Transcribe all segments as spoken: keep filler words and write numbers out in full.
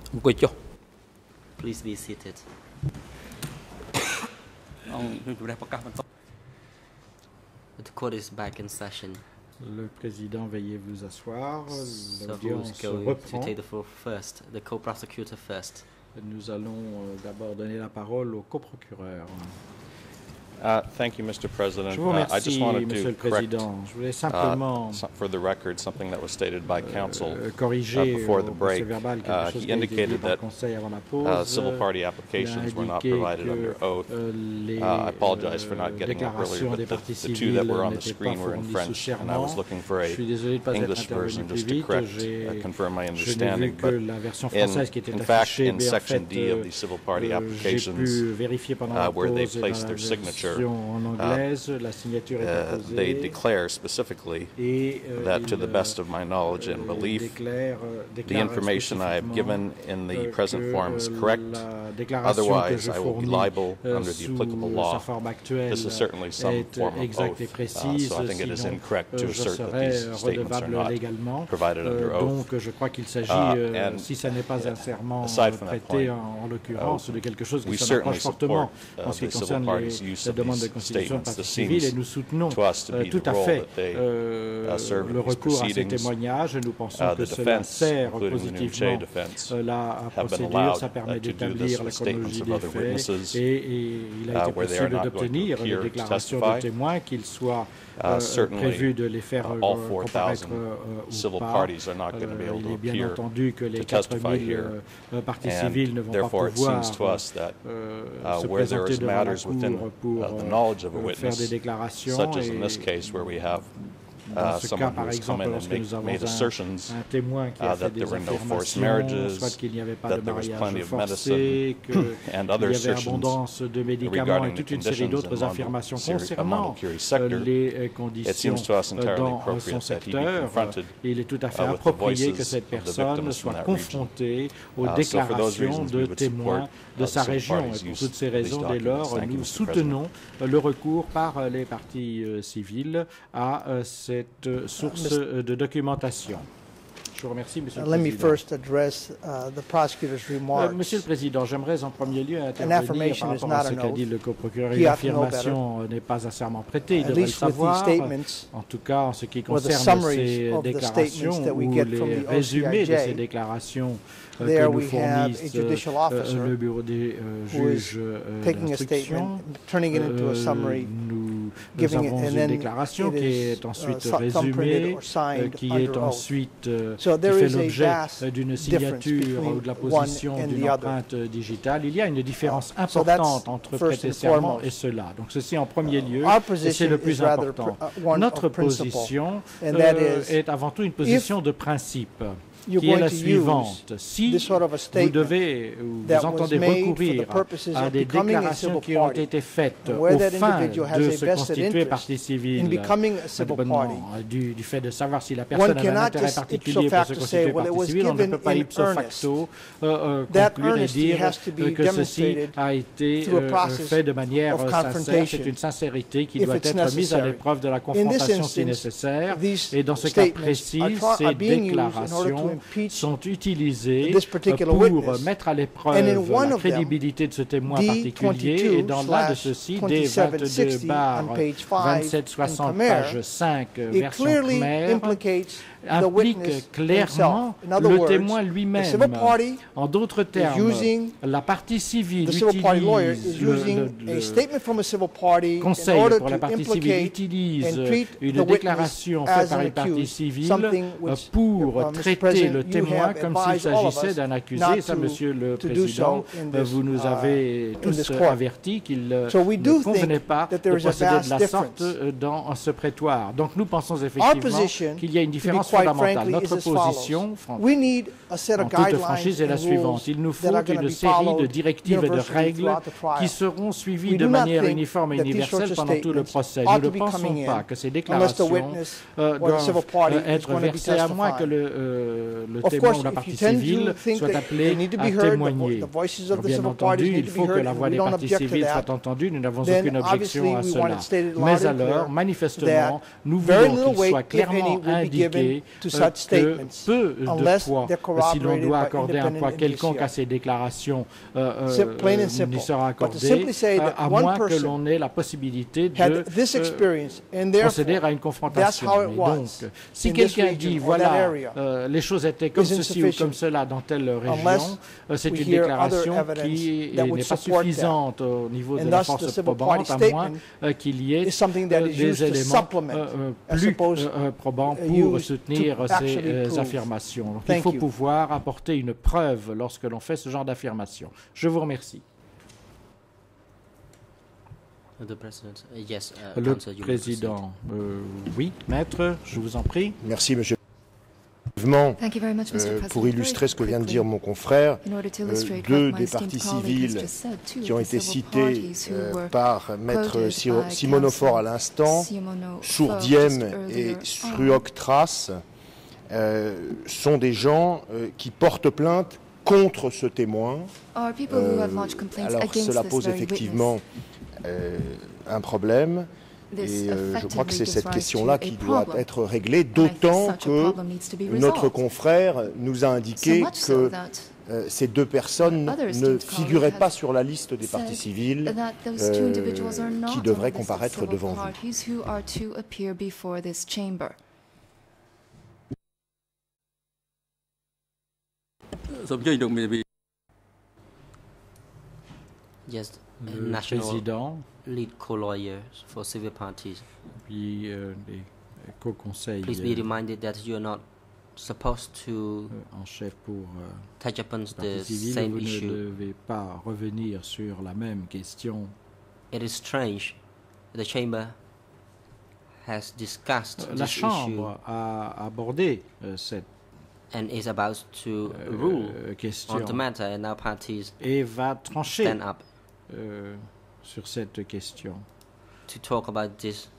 អង្គុយចុះ Please be seated. អង្គជំរះប្រកាសបន្ត The court is back in session. Le président, veuillez vous asseoir. So who's L'audience going reprend. to take the floor first? The co-prosecutor first. Nous allons euh, d'abord donner la parole au coprocureur. Uh, thank you, Mister President. Je vous Uh, I remercie, just wanted Monsieur to le correct, Président. Je voulais uh, simplement some- for the record, something that was stated by counsel euh, uh, corriger before the au break. procès-verbal quelque Uh, chose he qui a été dit indicated par le that Conseil avant la uh, pause. civil party Il a applications were not indiqué provided que under oath. euh, les Uh, I apologize for not euh, getting up earlier, déclarations but des the, parties the two civiles that were on the n'étaient pas screen were in fournies sous French, and I was serment. looking for Je a suis désolé de ne pas être English intervenu version plus just to vite. correct, J'ai- uh, confirm my Je n'ai vu understanding. que But la version in, française qui était in fact, affichée, in mais en Section fait, D of euh, the civil party euh, j'ai applications, pu vérifier pendant uh, la where they pause et place dans la their signature, version en anglaise, la signature est uh, they apposée declare specifically et euh, that, il, to the best euh, of my knowledge and euh, belief, déclare, euh, the déclare information I have given in the euh, present que, form is euh, correct. la déclaration que Otherwise, je I will be fournis, liable euh, under the sous applicable sa law. forme actuelle This is certainly some est form of exacte et oath. Uh, précise, so I think it is sinon incorrect euh, to je assert that serais these statements are redevable not légalement. provided Euh, under oath. donc je crois qu'il s'agit, Uh, euh, and si ça n'est pas un serment aside from that prêté point, en, en l'occurrence, uh, de quelque chose qui we se certainly rapproche fortement support, uh, en ce qui the civil concerne parties' les, use la of demande de these constitution de statements. partie This civile et seems nous soutenons to us to euh, be tout the à role fait that they, euh, uh, serve in le these recours à ces proceedings. témoignages et nous pensons Uh, que the cela defense, sert including the positivement Nuche defense, euh, la have been procédure, allowed ça uh, permet to do d'établir this la with statements chronologie of des other faits witnesses et, et il a uh, été where they are possible not going to d'obtenir appear des to déclarations testify. de témoins qu'ils soient Uh, euh, certainly, prévu de les faire uh, euh, all four comparaître thousand euh, ou civil pas. parties are not going to be Euh, able il to est bien appear entendu que les to quatre testify mille here. euh, parties And civiles ne vont pas therefore, it pouvoir seems to us that euh, uh, se where there présenter is devant la matters cour within pour uh, the euh, knowledge of a euh, faire des witness, déclarations. such as in Et this case where we have dans uh, ce cas, someone who par has come exemple, in and lorsque make, nous avons made un, assertions un témoin qui uh, a fait that des there were no forced affirmations, marriages, soit qu'il n'y avait pas that de there was mariage plenty of forcé, medicine qu'il and y other avait assertions abondance de médicaments et regarding the toute une série conditions d'autres in affirmations Mondo- concernant Mondo Curie sector, les it conditions seems to us entirely dans appropriate son that he be secteur. confronted Il est tout à fait uh, with the approprié que voices cette of the personne victims soit from that region. confrontée aux Uh, so for those déclarations reasons, we de would témoins support, de uh, sa the civil région. parties' Et pour use toutes ces of these raisons, dès documents. lors, Thank you, nous Mister President. soutenons le recours par euh, les parties euh, civiles à euh, cette euh, source euh, de documentation. Je vous remercie, Monsieur Uh, le let me Président. first address uh, the prosecutor's Euh, remarks. Monsieur le Président, j'aimerais en premier lieu intervenir affirmation par is rapport à not ce an qu'a oath. dit le coprocureur. He Une ought to know affirmation euh, n'est pas un serment prêté, il At devrait le least with these savoir. statements, En tout cas, en ce qui or the concerne summaries ces of the déclarations statements that we ou get from les the résumés de O C I J, ces déclarations euh, there que nous we have a fournissent judicial euh, officer le bureau des euh, who is juges euh, taking a d'instruction. statement, turning it into Euh, a summary, nous, nous giving it, avons and une then déclaration it qui is, est ensuite uh, thumbprinted résumée, or signed euh, qui under est oath. ensuite euh, So qui there fait is a l'objet vast euh, d'une difference signature between ou de la one position and d'une the other. empreinte digitale. Il y a une différence Uh, so importante that's entre first prêter and serment foremost. et cela. Donc ceci en premier lieu, Our et c'est position le is plus rather important. pr- uh, one Notre of principle, position and that euh, is, est avant tout une position de principe, you're qui est going la to suivante. use Si this sort of a vous statement devez ou that vous was entendez made for recourir the purposes à of des becoming a déclarations civil qui ont party, été faites where aux that fins individual has de a se vested constituer interest partie in civile, becoming a civil indépendamment party, du, du fait de savoir si la one personne a un cannot intérêt just particulier ipso pour se facto say, constituer well, it partie was civile, on ne given peut pas in ipso earnest. facto euh, euh, That conclure et honesty dire has to be euh, que ceci demonstrated a été through a euh, process fait de manière of euh, sincère. confrontation, C'est une sincérité qui if doit it's être mise à necessary. l'épreuve de la In this confrontation si instance, nécessaire. these Et dans ce cas statements précis, are try- ces are being used in order to déclarations impeach sont utilisées this particular pour witness. mettre à And in l'épreuve one la of them, crédibilité de ce témoin D particulier. Et dans l'un de slash ceux-ci, D twenty-seven vingt-deux sixty barre on page five vingt-sept in soixante, Khmer, page cinq, it version clearly Khmer, implicates the implique witness clairement himself. In other le words, témoin the lui-même. civil party En d'autres termes, using la partie civile the civil party lawyer utilise is le, using le- a le statement from a civil party in conseil order pour la to partie civile implicate utilise and treat une the witness déclaration faite as par an une partie accused, civile something euh, which, pour uh, Mister traiter President, le you témoin have comme s'il advised all of s'agissait us d'un accusé. not Et ça, to- Monsieur le to do Président, so in euh, this, vous nous uh, avez in tous this euh, court. avertis qu'il euh, So we do ne convenait think pas that de there is a procéder de vast la sorte difference. euh, dans ce prétoire. Donc nous pensons effectivement position, qu'il y a une to be différence quite fondamentale. frankly, Notre is as follows. position, fran- We need a set en of toute guidelines franchise, est la and suivante. rules Il nous that faut are going to une be série de followed directives et de universally règles throughout the trial. qui seront suivies We de do not manière think uniforme et that these universelle sorts of pendant tout le statements procès. ought Nous to ne be pensons coming pas in que ces unless the déclarations witness euh, or the civil doivent party euh, is être going to be versées à moins que testifying. le, euh, euh, le Of témoin course, ou la if partie you tend civile to think soit that appelé they need to be à heard, the vo- témoigner. the voices of Alors, the bien civil entendu, parties need il to be faut que heard, la and voix we des don't parties object to civiles that. soit entendue. Nous n'avons Then, aucune objection obviously, à we want cela. it stated loud Mais and alors, clear manifestement, nous very voulons little qu'il weight, soit if any, clairement will be given indiqué to euh, such que statements peu de unless poids, they're si l'on corroborated doit by accorder un independent poids quelconque à indicia. ces déclarations, euh, Sim- plain euh, and simple. n'y sera But to accordé, simply say euh, that à one moins que person l'on ait la possibilité de had this euh, experience, and procéder therefore, à une that's confrontation. how it Et was donc, si in this quelqu'un region dit, or that voilà, area, euh, les choses étaient comme is ceci ou insufficient comme cela dans telle région, unless euh, c'est we une hear déclaration other evidence qui that n'est would pas support that. suffisante au niveau de And la thus, the force civil probante, party à moins statement euh, qu'il y ait is something that euh, is used des to éléments supplement euh, euh, as plus opposed euh, probants uh, pour used soutenir to ces actually euh, prove. affirmations. Donc, il Thank faut you. pouvoir apporter une preuve lorsque l'on fait ce genre d'affirmation. Je vous remercie. The President. Uh, yes, uh, Le Councillor, you may Président, euh, oui, maître, je vous en prie. Merci, Monsieur. Brièvement, Thank you very much, Mister euh, President. pour illustrer ce que Very vient de quickly, dire mon confrère, in order to euh, illustrate deux what my des esteemed parties colleague has civiles just said, two qui ont of the été civil cités parties who euh, were par Maître quoted Si- by Simonophore à Councillor l'instant, Simonophore Sourdiem just et earlier on, Sruok-Thras, euh, sont des gens euh, qui portent plainte contre ce témoin. are people who have Euh, lodged complaints alors against cela this pose very effectivement euh, un problème. witness. This Et euh, je crois que effectively c'est gives cette rise question-là to qui a doit problem. être réglée, And I think d'autant such a que problem needs to be notre resolved. confrère nous a So indiqué much so que that euh, ces deux personnes Other ne esteemed figuraient colleagues pas have sur la liste des parties said civiles that those two euh, individuals are not qui on devraient the list of comparaître civil devant vous. parties who are to appear before this chamber. Soomជួយលោកមាន Yes, uh, Le national Président, lead co-lawyers for civil parties. puis euh, les co-conseils Please be euh, reminded that you are not supposed to euh, en chef pour euh, touch upon la the partie civile, same vous ne issue. devez pas revenir sur la même question. It is strange. The chamber has discussed Euh, La this issue Chambre a abordé euh, cette and is about to euh, rule on question the matter, and now parties et va trancher stand up euh, sur cette question. to talk about this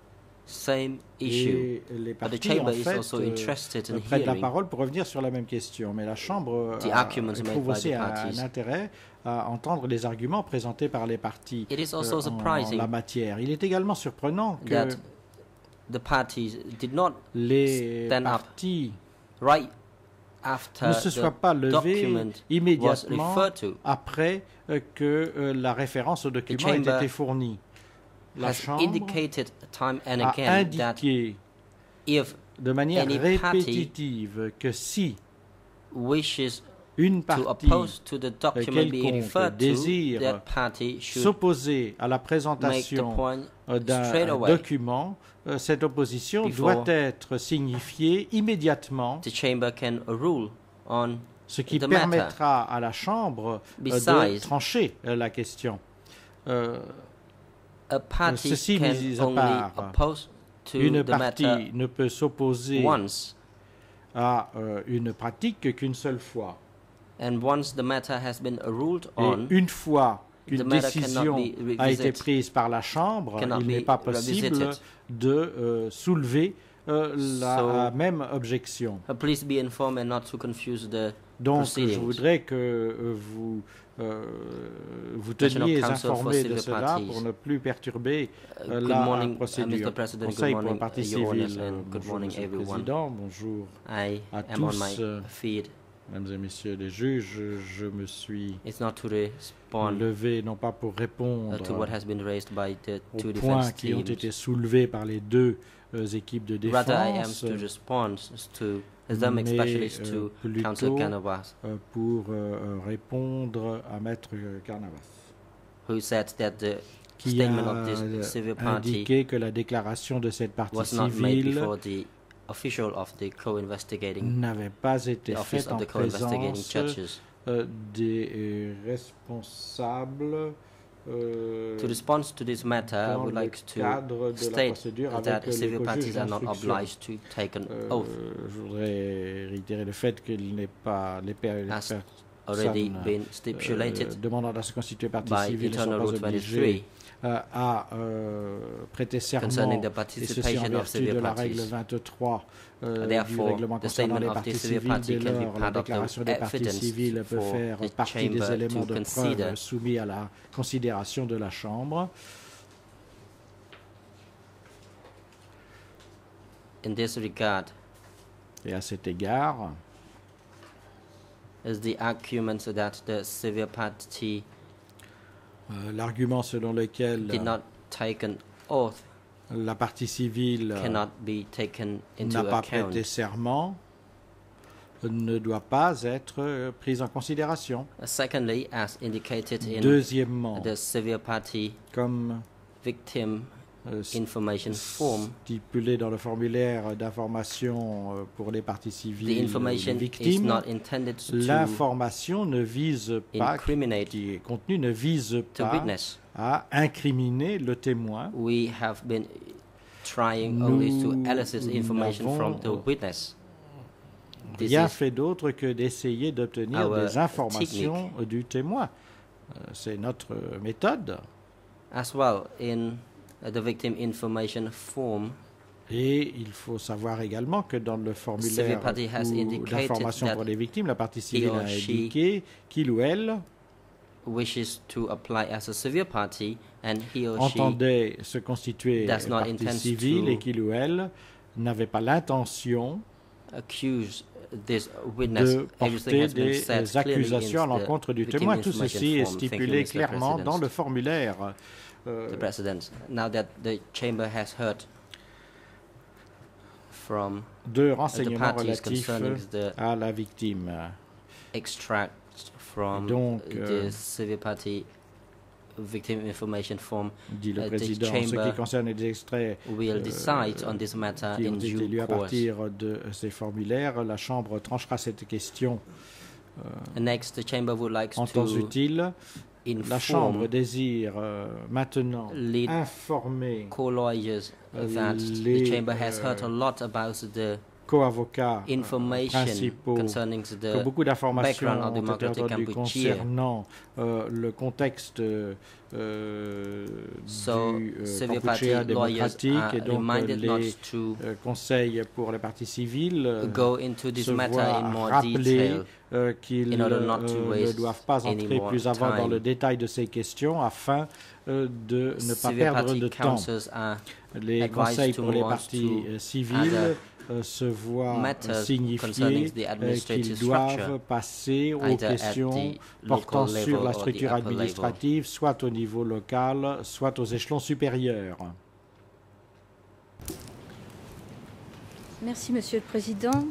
same issue. Et les But the partis, chamber en is fait, also euh, interested in prennent la hearing parole pour revenir sur la même question. Mais la Chambre the a, arguments made trouve by aussi the un, parties. un intérêt à entendre les arguments présentés par les partis It is euh, also en, surprising la matière. Il est également surprenant que that the parties did not les stand up partis right after ne se soient the pas levés document was immédiatement referred to. après euh, que euh, la référence au document ait chamber été fournie. La Has Chambre indicated time and a again that indiqué if de manière any party répétitive que si wishes une to partie oppose to the document being quelconque referred to, désire that party should s'opposer à la make the présentation point euh, straight d'un away. document, euh, cette opposition Before doit être signifiée immédiatement, The chamber can rule on ce qui the matter. permettra à la Chambre euh, de Besides, trancher euh, la question. Euh, a party ceci can mis à only part, oppose to une the matter partie ne peut s'opposer once, à euh, une pratique qu'une seule fois. and once the matter has been ruled Et on, une fois the qu'une matter décision cannot be a été revisited. prise par la Chambre, Cannot il n'est be pas possible revisited. de euh, soulever euh, la So- même objection. Uh, please be informed and not to confuse the Donc, je proceedings. voudrais que euh, vous euh, vous National teniez Council for informés de Civil cela Parties. pour ne plus perturber Uh, euh, good la morning, uh, procédure. Mister President. Good Conseil pour le morning, Parti uh, Your Honours, civil. and Euh, good bonjour, morning, Monsieur le everyone. Président. Bonjour, I à am on tous, my euh, feet. mesdames et messieurs les juges. Je, je me suis It's not to respond levé non pas pour uh, répondre to what has been raised by the two aux points defense qui ont teams. été soulevés par les deux euh, équipes de Rather, I am défense to respond to Islamic mais, specialist euh, to Council plutôt Canavas, euh, pour euh, répondre à Maître Carnavas, who said that the qui statement a of this civil party indiqué que la déclaration de cette partie was not made civile before the official of the co-investigating, n'avait pas été the office faite of en the co-investigating présence judges. euh, des euh, responsables euh, To respond to this matter, I dans would le like to cadre de la state procédure that avec les civil co-juges parties are not d'instruction. obliged to take an Euh, oath. je voudrais réitérer le fait qu'il n'est pas les, per- les As per- already personne been euh, stipulated demandant à se constituer partie by civile ne sont Internal pas Rule obligés twenty-three euh, à euh, prêter serment, concerning the et ceci en participation of vertu civil de la parties. règle vingt-trois euh, du Therefore, règlement the concernant les statement of parties the civil civiles. party Dès can be lors, la part of déclaration the des parties evidence civiles peut for faire the partie des chamber éléments to de consider. preuve soumis à la considération de la Chambre. In this regard, Et à cet égard, is the argument that the civil party euh, l'argument selon lequel did not take an oath la partie civile cannot be taken into n'a pas account. prêté serment ne doit pas être euh, prise en considération. Secondly, as indicated in Deuxièmement, the civil party comme victim euh, information form, stipulé dans le formulaire d'information euh, pour les parties the civiles ou les information is victimes, not intended to l'information ne vise pas, incriminate qui est contenue ne vise the pas witness. à incriminer le témoin. We have been trying Nous only to elicit information n'avons from the witness. This Rien is fait d'autre que d'essayer d'obtenir our des informations du témoin. Euh, C'est notre euh, méthode. as well in uh, the victim information form. Et il faut savoir également que dans le Civil formulaire party has ou indicated d'information that pour les victimes, la partie civile or a she indiqué qu'il ou elle wishes to apply as a civil party and he or she entendait se constituer does not partie intend civile to et qu'il ou elle n'avait pas l'intention accuse this witness. de Everything porter has been des said clearly accusations à in the l'encontre du victim témoin. Tout information ceci est form. Thank you, stipulé Mister clairement President. dans le formulaire. Euh, The President, now that the chamber has heard from de the renseignements parties relatifs concerning the à la victime. extract from Donc, euh, the civil party victim information form, Dit le uh, the président. En ce chamber qui concerne les extraits will euh, decide on this matter qui ont in été due lus à course. partir de ces formulaires, la Chambre tranchera cette question Next, the chamber would like en temps to utile. La Chambre inform désire euh, maintenant les informer co-lawyers that les, the chamber has heard a euh, lot about the co-avocats euh, information principaux concerning que the beaucoup d'informations background of ont été Democratic entendues Kampuchea. concernant euh, le contexte euh, So, du euh, civil party Kampuchea lawyers démocratique are et donc euh, reminded not les to euh, conseils pour les parties civiles euh, go into this se matter voient in more rappeler detail euh, qu'ils in order not to euh, ne waste doivent pas any entrer more plus avant dans time. le détail de ces questions afin euh, de ne pas Civil perdre party de temps. councils are Les advised conseils to pour les move on parties to euh, civiles other euh, se voient matters signifier concerning the euh, administrative qu'ils doivent structure, passer aux either at questions the portant local sur level la or the structure upper level. administrative, soit au niveau local, soit aux échelons supérieurs. Merci, Monsieur le Président.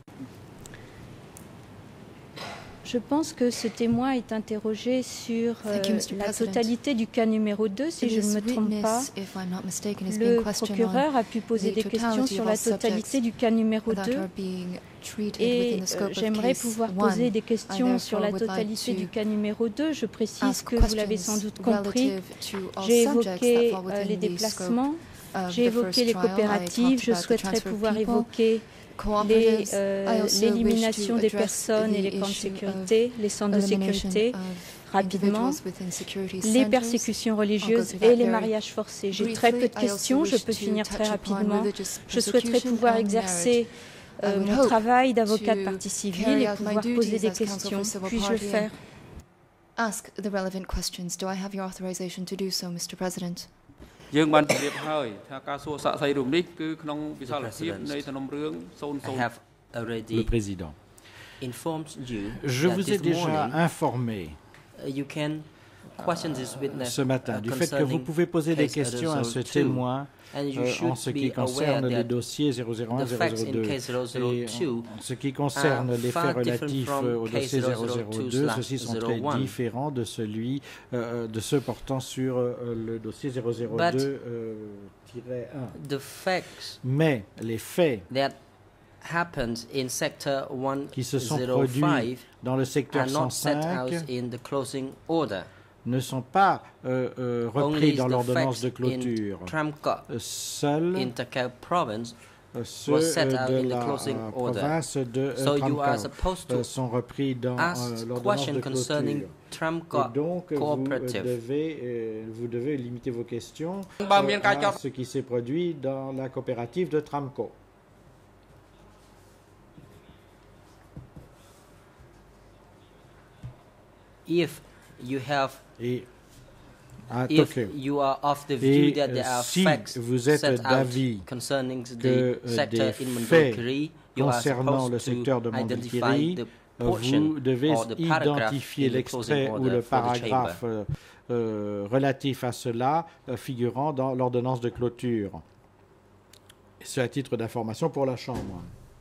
Je pense que ce témoin est interrogé sur euh, Thank you, Mister la President. totalité du cas numéro deux, si je ne This me trompe pas. witness, if I'm not mistaken, is being Le questioned procureur a pu poser the des questions totality sur of la all totalité subjects du cas numéro that deux are being treated et within the euh, scope of j'aimerais case pouvoir one. poser des I questions sur la therefore would like totalité to du cas numéro deux. Je précise ask que vous l'avez questions sans doute compris. relative to all J'ai subjects that évoqué fall euh, within les the déplacements, scope of j'ai the évoqué first les trial. I coopératives, talked je about the souhaiterais transfer of pouvoir people, évoquer les, cooperatives. euh, I also l'élimination wish des to address personnes et les the camps de issue sécurité, les centres de elimination sécurité, of rapidement, individuals within security les centers. persécutions I'll go religieuses through et that les very mariages forcés. J'ai très peu de briefly. I also questions, je wish peux to finir très touch upon rapidement. religious Je souhaiterais persecution pouvoir and exercer euh, I would mon hope travail d'avocat de to partie civile carry et out my pouvoir poser duties des as counsel questions. for civil Puis-je le party faire? Ask the relevant questions. Do I have your authorization to do so, Mister President? យើងបានជម្រាបហើយថាការសួរសាកសីរូបនេះគឺក្នុងវិសាលភាពនៃសំណុំរឿង I have Le already Président. informed you Je that vous ai this déjà morning informé uh, you can question this witness ce matin uh, du fait que vous concerning pouvez poser des case questions à ce zéro zéro deux. témoin And you euh, should en ce be qui aware concerne les that dossiers zéro zéro un the zéro facts zéro in deux case zéro zéro et two en ce qui concerne are les far faits different relatifs from euh, au case dossier zéro zéro zéro zéro two deux, slash ceux-ci sont zéro très one. différents de celui euh, de ceux portant sur euh, le dossier zéro zéro deux tiret un. The facts Mais les faits that happened in sector qui se sont one zéro five produits dans le secteur are not set cent out cinq in the closing order. ne sont pas euh, euh, repris Only dans the l'ordonnance facts de clôture. in Tramco, Euh, Seuls in Takao province, euh, ceux was set euh, out de in the la closing euh, order. province de euh, So you are Tramcau supposed euh, to sont repris dans ask euh, l'ordonnance questions de concerning clôture. Tramco Et donc, vous, euh, Cooperative. devez, euh, vous devez limiter vos questions Bah, euh, bien qu'à à quart- ce qui s'est produit dans la coopérative de Tramco. If you have Et à if Tokyo, you are of the Et, view that there euh, are si facts vous êtes set out d'avis concerning que the euh, sector des in faits Mandalkiri, you are concernant le supposed secteur de to identify Mandalkiri, the euh, portion vous devez or the paragraph identifier in the l'extrait closing ou order le for the paragraphe chamber. euh, euh, relatif à cela euh, figurant dans l'ordonnance de clôture. C'est à titre d'information pour la Chambre.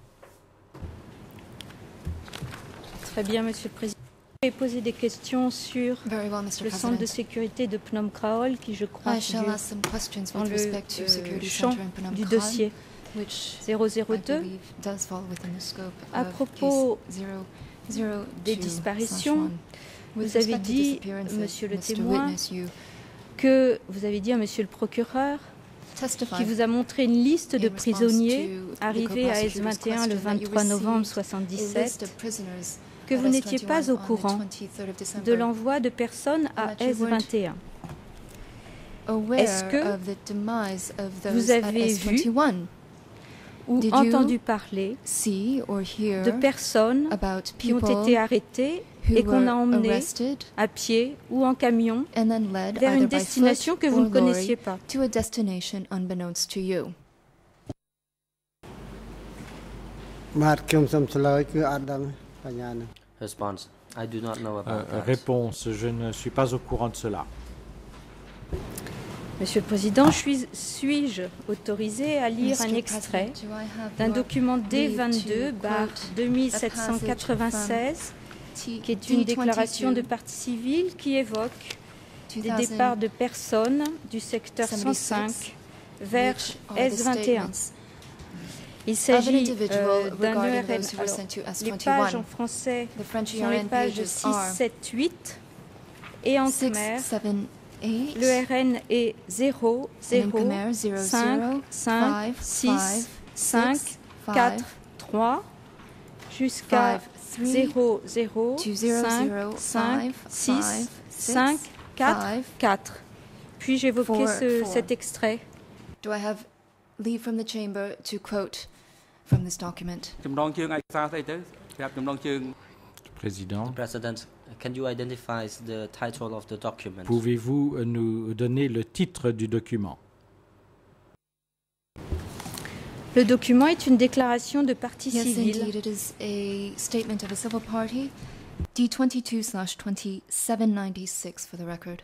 Très bien, Monsieur le Président. Je vais poser des questions sur Very well, Mister le centre de President. sécurité de Phnom Kraol, qui, je crois, I shall figure ask some questions dans with le respect to euh, security champ center in Phnom du Penh, dossier which zéro zéro I deux. believe does fall within the scope À of propos case zero zero des two disparitions, slash one. With vous avez respect to dit, disappearances, Monsieur le Mister témoin, Witness, you que vous avez dit à Monsieur le procureur qui testified vous a montré une liste de in response prisonniers to the arrivés à S co-prosecutor's vingt et un le question that you vingt-trois novembre received a list soixante-dix-sept, of prisoners que at vous S n'étiez pas twenty-one au on the courant twenty-third of December, de l'envoi de personnes à that you S vingt et un. aware Est-ce que of the demise of vous those at avez S vu twenty-one, ou Did you entendu parler see or hear de personnes about qui ont people été arrêtées who et qu'on a were emmenées arrested à pied ou en camion and then led vers une either by destination foot que vous or ne connaissiez lorry pas? to a destination unbeknownst to you? បាទខ្ញុំសូមឆ្លើយគឺអត់ដឹងបញ្ញានឹង Response: I do not know Euh, about that. réponse, je ne suis pas au courant de cela. Monsieur le Président, suis- suis-je autorisé à lire un Mister extrait President, do I have d'un your document D leave vingt-deux to barre quote deux mille a sept cent quatre-vingt-seize, T- qui est une D déclaration de twenty-two, partie civile qui évoque des two thousand départs de personnes du secteur cent cinq vers which are the S vingt et un. statements Il of an s'agit individual euh, d'un regarding E R N. those who were Alors, sent to S les pages en twenty-one. français The French sont les E R N pages pages six, are sept, huit et en six, khmer, seven, eight. le R N est zéro, And in zéro, Khmer, zero, cinq, zero, cinq, five, six, five, cinq, six, five, quatre, trois, jusqu'à five, three, zéro, zéro, two, zero, cinq, zero, cinq, five, six, five, six, cinq, quatre, five. quatre. Puis-je évoquer Four, ce- four. cet extrait? Do I have leave from the chamber to quote from this document? ចំណងជើងឯកសារស្អីទៅប្រាប់ចំណងជើង Président, President, can you identify the title of the document? pouvez-vous euh, nous donner le titre du document? Le document est une déclaration de partie Yes, civile indeed, it is a statement of a civil party, D twenty-two slash twenty-seven ninety-six for the record.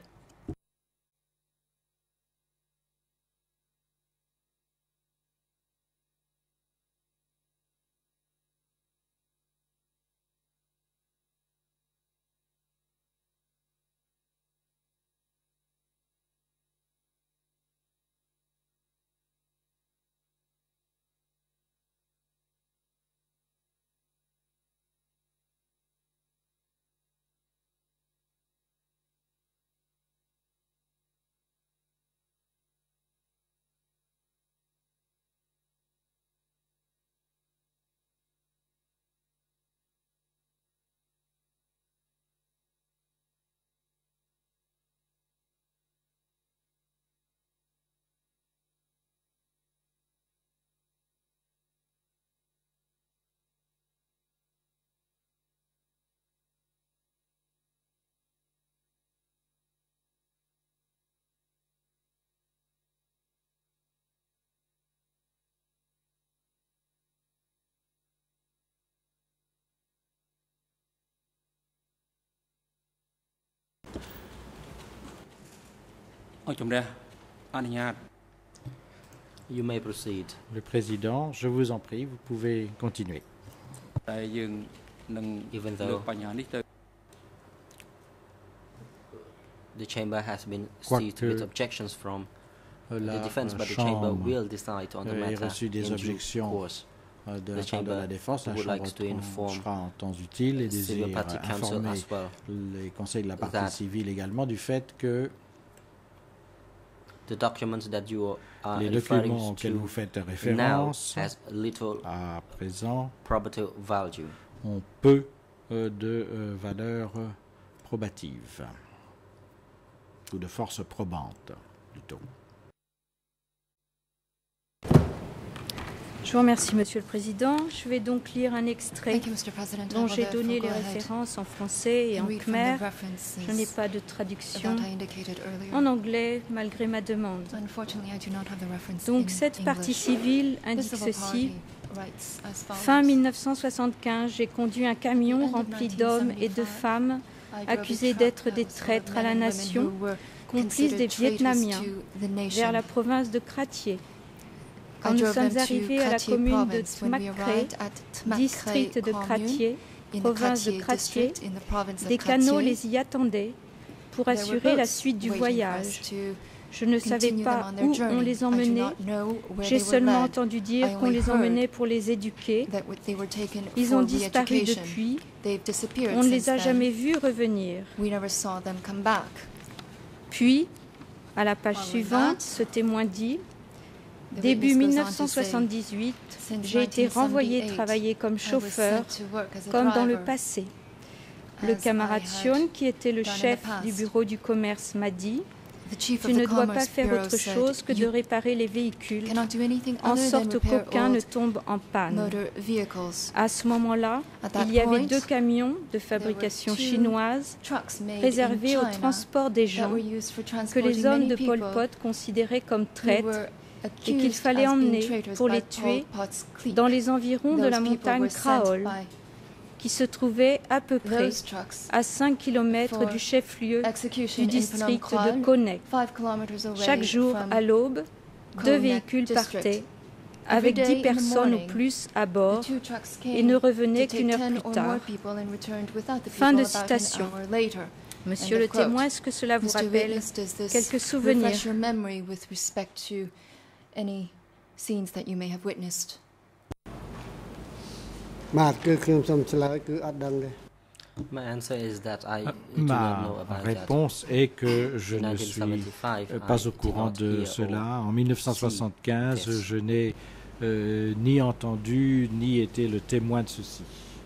Ôi, chồng ra anh nhạt You may proceed. Le Président, je vous en prie, vous pouvez continuer. តែយើងនឹង Even លើក though បញ្ហានេះទៅ the chamber has been Quoique, seized with objections from Euh, the La defense, but euh, the chamber Chambre will decide on the euh, ait matter reçu des in due objections course. euh, de The la part de la chamber Défense. La would Chambre like to inform tranchera en temps utile et Civil désire Party Council informer as well les conseils de la partie that civile également du fait que The documents that you are Les referring documents auxquels vous to faites now référence has little à présent probative value. ont peu euh, de euh, valeur euh, probative ou de force probante plutôt. Je vous remercie, Monsieur le Président. Je vais donc lire un extrait Thank you, Mister President. I dont will j'ai therefore donné go les ahead références en français et and en read from khmer. the references Je n'ai pas de traduction that I indicated earlier. en anglais, malgré ma demande. Unfortunately, I do not have the reference in Donc cette partie English. civile The indique civil ceci. party writes as follows. Fin mille neuf cent soixante-quinze, j'ai conduit un camion End of rempli d'hommes et de nineteen femmes I drove a accusés truck d'être that des was full of traîtres à la men and women nation, who were complices des considered traitors Vietnamiens, to the nation. vers la province de Kratier. I Quand nous drove them sommes to arrivés à la Katier commune de province. When we Tmakre, arrived at Tmakre district de commune, Kratier, in the province de Katier Kratier, district, in the province of des canaux Katier, les y attendaient pour there were assurer la boats suite du waiting for us voyage. to Je ne savais continue pas them on their où journey. on les I do emmenait. not know where J'ai they were seulement led. entendu I dire qu'on only les heard emmenait pour les éduquer. that they were taken Ils for ont disparu re-education. depuis. They've disappeared On ne les since a then. jamais vus revenir. We never saw them come back. Puis, à la page Following suivante, that, ce témoin dit the début witness goes on mille to neuf cent soixante-dix-huit, say, since j'ai été renvoyé nineteen seventy-eight, travailler comme I was chauffeur, sent to work as a comme dans le driver, passé. as Le I camarade had Sion, qui était le done in the chef past. du bureau du commerce, m'a dit The chief tu of ne the dois pas Commerce faire Bureau autre said, chose que de "You réparer les véhicules, cannot do anything en other than sorte repair qu'aucun ne old tombe en panne. motor vehicles." À ce moment-là, At that il y avait point, deux camions de fabrication two chinoise trucks made in réservés au China transport des that gens were used for que transporting les hommes many de Pol people Pot considéraient comme who traîtres were et qu'il accused fallait as being emmener traitors pour by les Pol tuer Pot's clique. dans les environs de Those la people montagne were sent Kraol, by qui se trouvait à peu près those trucks à cinq kilomètres for du chef-lieu execution du in district Phnom Kwan, de Konek. five kilometers away Chaque jour, from à l'aube, deux Konek véhicules district. partaient avec Every day dix in the personnes ou morning, plus à bord the two trucks came et ne revenaient to take qu'une heure ten plus or tard. more people and returned without the Fin people de about an citation. hour later. Monsieur End le of quote. témoin, est-ce que cela vous Mister rappelle Witness, does this quelques souvenirs refresh your memory with respect to any scenes that you may have witnessed? បាទគឺខ្ញុំសូមឆ្លើយគឺអត់ដឹងទេ My answer is that I Euh, do not Ma know about réponse est que je In ne suis nineteen seventy-five, euh, I pas au did courant not de hear cela. or En mille neuf cent soixante-quinze, see this. je n'ai euh, ni entendu ni été le témoin de ceci.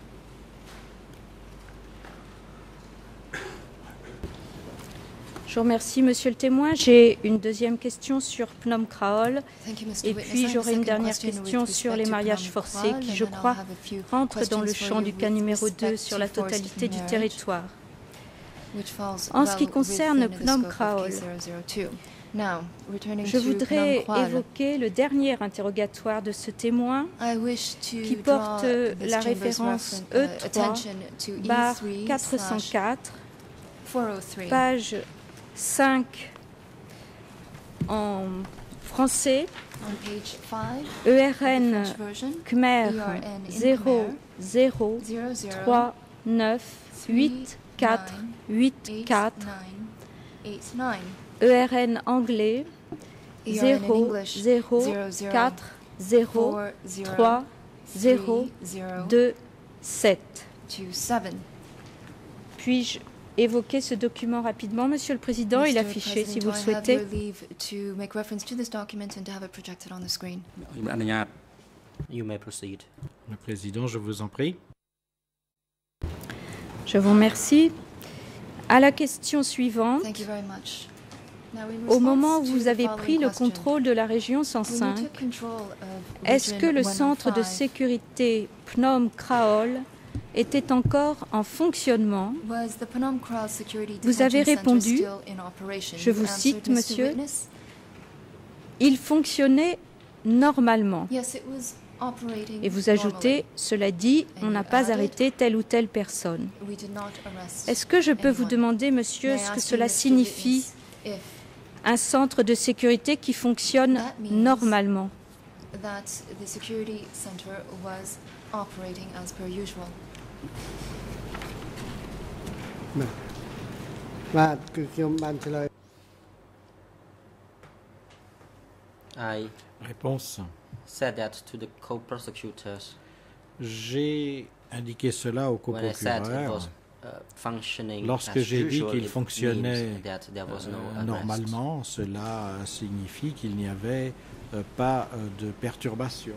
Je vous remercie, monsieur le témoin. J'ai une deuxième question sur Phnom Kraol. Thank you, Mister Et Witness. puis, I have a j'aurai une second dernière question with question sur respect les to mariages Phnom forcés Kwan, qui, and je then I'll crois, have a few rentre dans le questions for champ you du with cas numéro deux respect sur to la forced totalité du marriage, territoire. which falls En ce well qui concerne within the Phnom scope of Kraol, Case zéro zéro deux. Now, returning Je to voudrais Phnom Kwan, évoquer le dernier interrogatoire de ce témoin I wish to qui draw porte this la chamber's référence reference- E uh, trois, attention to E barre three quatre cent slash quatre, four oh three. page cinq en français, On page five, E R of the N French version, Khmer E R N in zéro Khmer, zéro zero zero trois neuf huit quatre huit eight quatre, nine eight nine. E R N anglais E R N in zéro English, zéro zero zero quatre zéro four zero trois zéro three zero deux sept. two seven. Puis-je évoquer ce document rapidement, Monsieur le Président, et Mister l'afficher si President, vous le I have souhaitez? your leave to make reference to this document and to have it projected on the screen. ខ្ញុំអនុញ្ញាត You may proceed. Le président, je vous en prie. Je vous remercie. À la question suivante, Thank you very much. Now, in au moment où response to vous the avez following pris le question, contrôle de la région cent when you cinq, took control of est-ce que le Region centre de one oh five, sécurité Phnom Kraol était encore en fonctionnement? was the Phnom Kraol Security Vous avez Detention Center répondu, still in operation? je You vous answered, cite, Mister monsieur, Witness, Il fonctionnait normalement. yes, it was operating Et vous ajoutez, cela dit, on n'a pas arrêté telle ou telle personne. normally. We did not arrest Est-ce que je peux vous anyone. demander, monsieur, May I ce que ask you, cela Mister signifie, Witness, if un centre de sécurité qui fonctionne That means- normalement? that the security center was operating as per usual? បាទគឺខ្ញុំបានឆ្លើយ I Réponse. said that to the co-prosecutors J'ai indiqué cela au when I said it coprocureur was uh, functioning Lorsque as j'ai dit usual, qu'il it fonctionnait means that there was no euh, arrest. normalement, cela euh, signifie qu'il n'y avait euh, pas euh, de perturbation.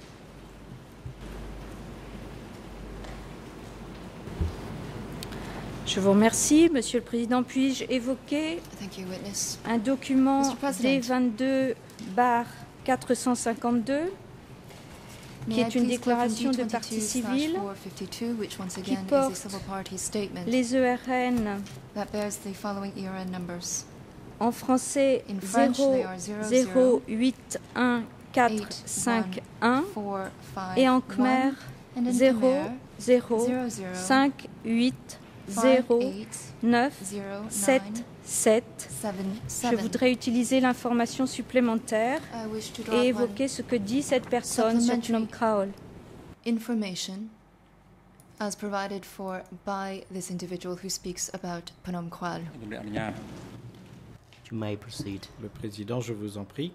Je vous remercie. Monsieur le Président, puis-je évoquer Thank you, witness. un document Mister President. D vingt-deux barre quatre cent cinquante-deux qui May I est une please déclaration quote de from partie D twenty-two civile four fifty-two, which once again is a porte civil party statement les E R N that bears the following E R N numbers. en français In French, zéro they are zero, zéro huit un quatre eight, cinq one, un four, five, et en Khmer one, and in zéro Khmer, zéro zero, zero, cinq huit five, zéro eight, neuf zero, sept nine, sept. seven, Je seven. voudrais utiliser l'information supplémentaire I wish to drop et one évoquer ce que dit cette personne sur supplementary Phnom Kraol. information as provided for by this individual who speaks about Phnom Kraol. ជំរាបអនុញ្ញាត You may proceed. Le Président, je vous en prie.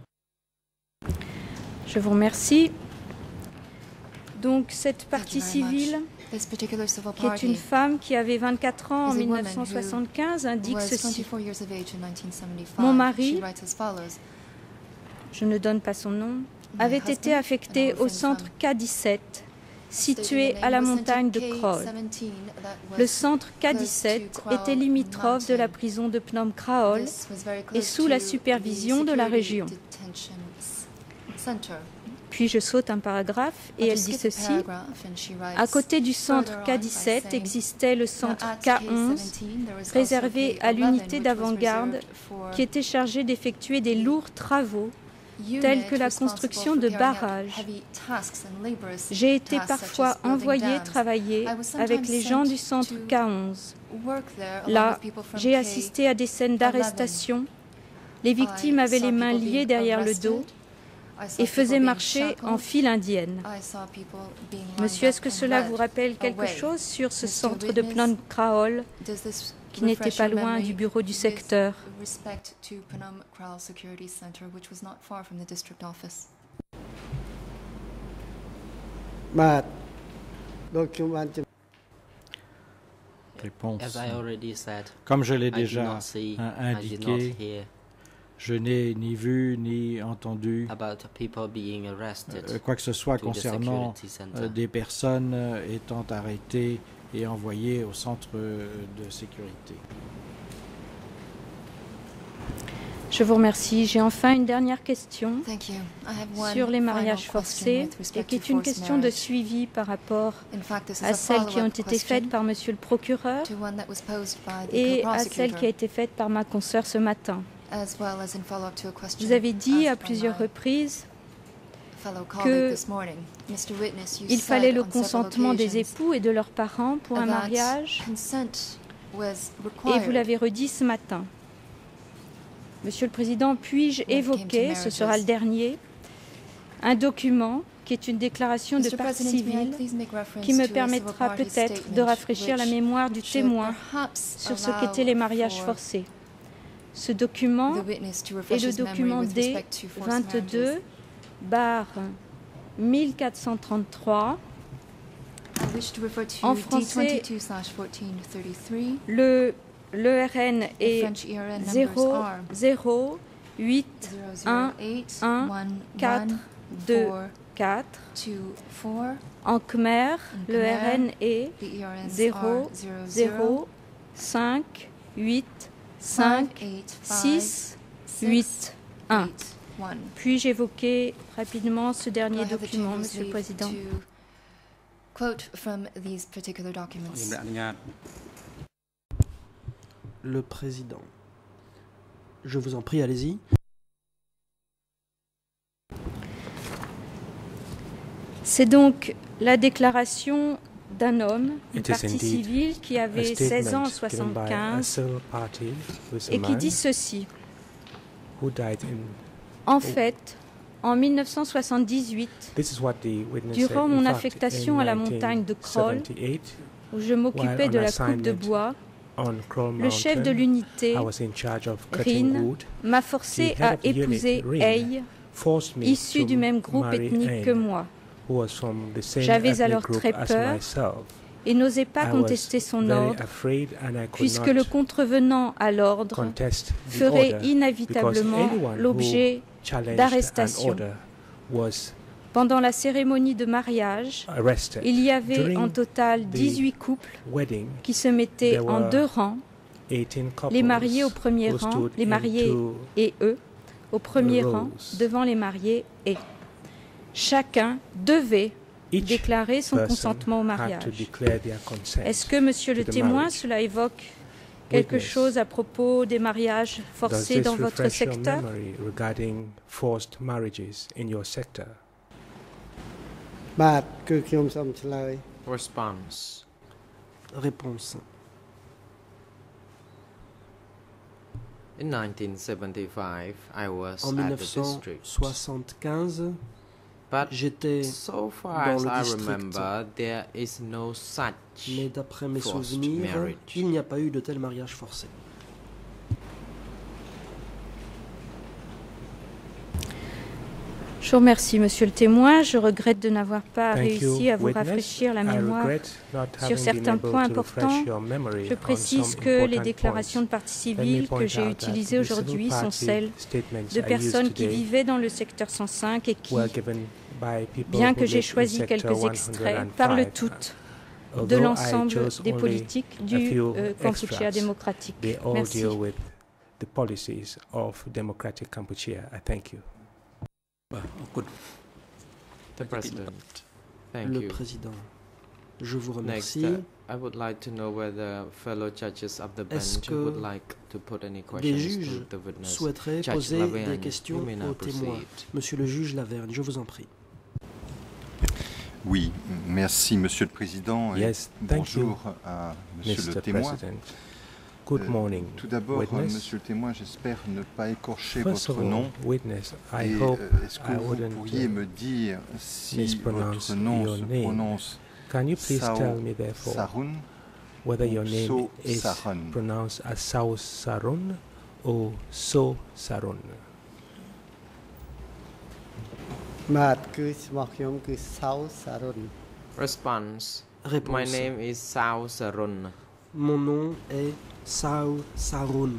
Je vous remercie. Donc cette partie Thank you very civile, much. This particular civil qui est une party femme qui avait vingt-quatre ans en is a woman mille neuf cent soixante-quinze, indique was ceci. twenty-four years of age in nineteen seventy-five. Mon mari, She writes as follows. Je ne donne pas son nom, My avait husband, été affecté an au orphan centre from- K dix-sept, Stating situé the à la name was montagne de K Kraol. seventeen that was Le centre K close dix-sept to Kraol était limitrophe de la Mountain. prison de Phnom Kraol This was very et close sous la to supervision the de la security région. detention s- center. Puis je saute un paragraphe et I elle just dit skip a ceci. paragraph and she writes, À côté du centre further on K by dix-sept saying existait le that centre at K K onze, seventeen, there was also réservé K à eleven, l'unité which was d'avant-garde reserved for qui était chargée d'effectuer des lourds travaux unit tels que la responsible construction for de carrying out barrages. heavy tasks and laborious J'ai été tasks such parfois as building envoyée dams. travailler I was sometimes avec les gens sent du centre to K onze. work there along Là, with people from j'ai K assisté à des scènes eleven. d'arrestation. Les victimes I avaient saw les mains people liées being derrière le arrested. dos I saw et people faisaient being marcher en shackled. file indienne. I saw people being Monsieur, lined est-ce que up and cela led vous rappelle quelque away. chose sur ce Mister centre de Witness, Phnom Kraol Does this qui n'était refresh pas your loin memory du bureau du with secteur? respect to Phnom Kraol Security Center, which was not far from the district office? បាទដូចខ្ញុំបានជំ Réponse. As I already said, Comme je l'ai I did déjà not see, euh, I did not indiqué, hear je n'ai ni vu ni entendu about people being arrested euh, quoi que ce soit to the concernant security euh, center. des personnes euh, étant arrêtées et envoyées au centre euh, de sécurité. Je vous remercie. J'ai enfin une dernière question Thank you. I have one sur les final mariages question forcés with respect et qui to est une forced question de marriage. suivi par rapport In fact, this is à a celles qui ont follow-up été question faites par Monsieur le procureur to one that was posed by the et à celle prosecutor, qui a été faite par ma consoeur ce matin. as well as in follow-up to a question Vous avez dit asked à by plusieurs my reprises fellow que colleague this morning. Mister Witness, you il said fallait le on several consentement des occasions époux et de leurs parents pour un that mariage consent was et required. vous l'avez redit ce matin. Monsieur le Président, puis-je When it came to évoquer, ce sera le marriages. dernier, un document qui est une déclaration de Mister partie President, may I civile please make reference qui me to a civil permettra party peut-être de statement rafraîchir la which mémoire du should témoin perhaps sur ce allow qu'étaient les mariages for forcés. Ce document the witness to est refresh le his memory document with D respect to forced vingt-deux marriages. barre mille quatre cent trente-trois. I wish to refer to En D français, twenty-two slash fourteen thirty-three. Le l'E R N The est French E R N numbers zéro are zéro huit zero un zero eight un one quatre one deux four quatre. two four. En Khmer, En le R Khmer, N est The E R Ns zéro are zero zéro cinq huit cinq six huit un. one. Puis-je évoquer rapidement ce Do I dernier have the document, chamber's Monsieur le leave Président? to quote from these particular ជំ documents? រាបអនុញ្ញាត Le président. Je vous en prie, allez-y. C'est donc la déclaration d'un homme, une It is partie indeed civile qui a avait seize ans en statement given by a soixante-quinze civil party with a et qui man dit ceci. who died in. En fait, en mille neuf cent soixante-dix-huit, This is what the witness durant said. mon In fact, affectation in à la montagne de Kraol, nineteen seventy-eight, où je m'occupais while de on la coupe de assignment bois, on Kraol le chef de Mountain, l'unité, I was in charge of cutting Rin, wood. m'a forcé The head à of the unit, épouser Rin, Ei, forced me issu to du même groupe marry ethnique Ain, que moi. who was from the same J'avais ethnic alors group très as peur. myself. et n'osais pas I contester was son very ordre, afraid and I could puisque not le contrevenant à l'ordre contest the ferait order, inévitablement because anyone who l'objet challenged d'arrestation. an order was Pendant la cérémonie de mariage, arrested. il y avait During en total the dix-huit couples wedding, qui se mettaient there en were deux rangs, eighteen couples les mariés au premier who rang, stood les mariés into et eux, au premier rows. rang, devant les mariés et. Chacun devait Each déclarer son person consentement au had to mariage. declare their consent. Est-ce que, monsieur le to the témoin, marriage. cela évoque quelque Witness. chose à propos des mariages Does forcés this dans votre refresh your secteur? memory regarding forced marriages in your sector? បាទគឺខ្ញុំសូមឆ្លើយ Response. Réponse. In nineteen seventy-five, I was En at the district. mille neuf cent soixante-quinze, But j'étais so far dans as le I district. remember, there is no such Mais d'après mes forced souvenirs, marriage. il n'y a pas eu de tel mariage forcé. Je vous remercie, monsieur le témoin. Je regrette de n'avoir pas Thank réussi you, à vous witness. rafraîchir la I mémoire regret not sur having certains been able points to refresh importants. your memory Je on précise some que les important déclarations de points. partie Let me civile point que j'ai out that utilisées the civil aujourd'hui sont party celles statements de I used personnes qui today vivaient dans le secteur cent cinq et qui, were given by people bien who que j'ai lived in choisi sector quelques one extraits, hundred five. parlent toutes de Although I l'ensemble chose des only politiques a du few euh, Kampuchea extracts, démocratique. they all Merci. deal with the policies of democratic Kampuchea. I thank you. The President. Thank Le you. président, je vous Next, remercie. uh, I would like to know whether fellow judges of the Est-ce bench que would like to put any Des questions juges to the witness. souhaiteraient Judge poser Lavergne, des you questions may now au témoin. proceed. Monsieur le juge Lavergne, je vous en prie. Oui, merci Monsieur le Président et Yes, thank you, bonjour à Monsieur Mister le témoin. President. Good Euh, morning, Tout d'abord, witness. Monsieur le témoin, j'espère ne pas écorcher First votre of all, nom. witness, I Et hope euh, est-ce que I vous wouldn't pourriez uh, me dire si mispronounce votre nom your se name. prononce Can you please Sao tell me therefore Sarun whether your ou name So is Sarun? pronounced as Sao Sarun or So Sarun? បាទគឺឈ្មោះខ្ញុំគឺសៅសារុន Response. Réponse. My name is Sao Sarun. Mon nom est Sao Sarun.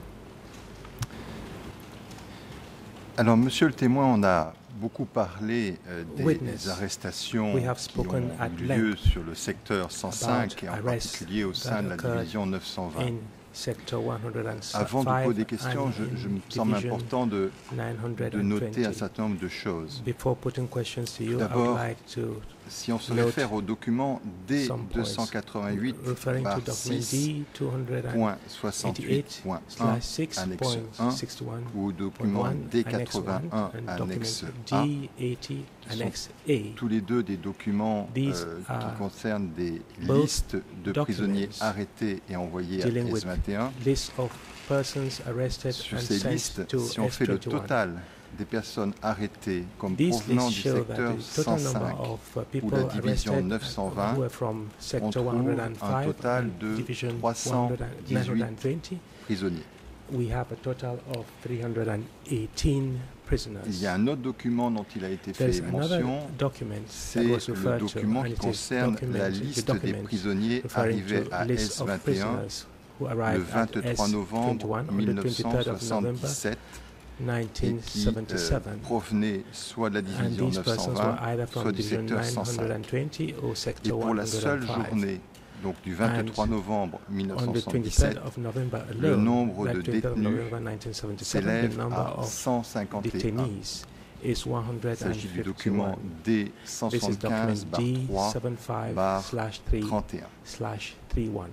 Alors, Monsieur le témoin, on a beaucoup parlé euh, des Witness, arrestations we have qui spoken ont at eu lieu length sur le secteur cent cinq et en arrests particulier au sein that de la occurred division neuf cent vingt. in sector one hundred five Avant de poser des questions, and je, in je me semble division important de, de noter un nine hundred twenty. certain nombre de choses. Before putting questions to you, I D'abord, would like to Si on se note réfère au document D some deux points cent quatre-vingt-huit referring to document six D two point soixante-huit point un, six annexe point un, sixty-one ou au document D quatre-vingt-un, and annexe document A, D eighty, sont annexe A. tous les deux des documents These euh, are qui concernent des both listes de prisonniers documents arrêtés et envoyés à dealing S with vingt et un. list of persons arrested Sur and ces sent listes, to si on fait le S twenty-one. total des personnes arrêtées comme These provenant lists du show that secteur the total cent number cinq of uh, ou people la division arrested neuf cent who vingt, were from on sector trouve one hundred un five total and de division trois cent dix-huit one hundred twenty. prisonniers. We have a total of three hundred eighteen prisoners. Il y a un autre document dont il a été There is fait another mention, document c'est that was le referred to, document and qui it is concerne document- la the liste des document prisonniers referring arrivés to à list S of vingt et un prisoners who le arrived at vingt-trois S novembre twenty-one on the mille neuf cent twenty-third of November soixante-dix-sept et nineteen qui euh, seventy-seven. provenaient soit de la And division these neuf cent persons vingt, were either soit from du division secteur nine cent cinq. hundred twenty or Et sector pour one la seule hundred five. journée, donc du vingt-trois novembre mille neuf On cent the soixante-dix-sept, twenty-third of November le alone, nombre that de twenty-third of détenus November nineteen seventy-seven, the s'élève number à of cent cinquante et un. detainees is one hundred Il s'agit du fifty-one. document D This is document cent soixante-quinze D trois seventy-five slash three trente et un. slash thirty-one.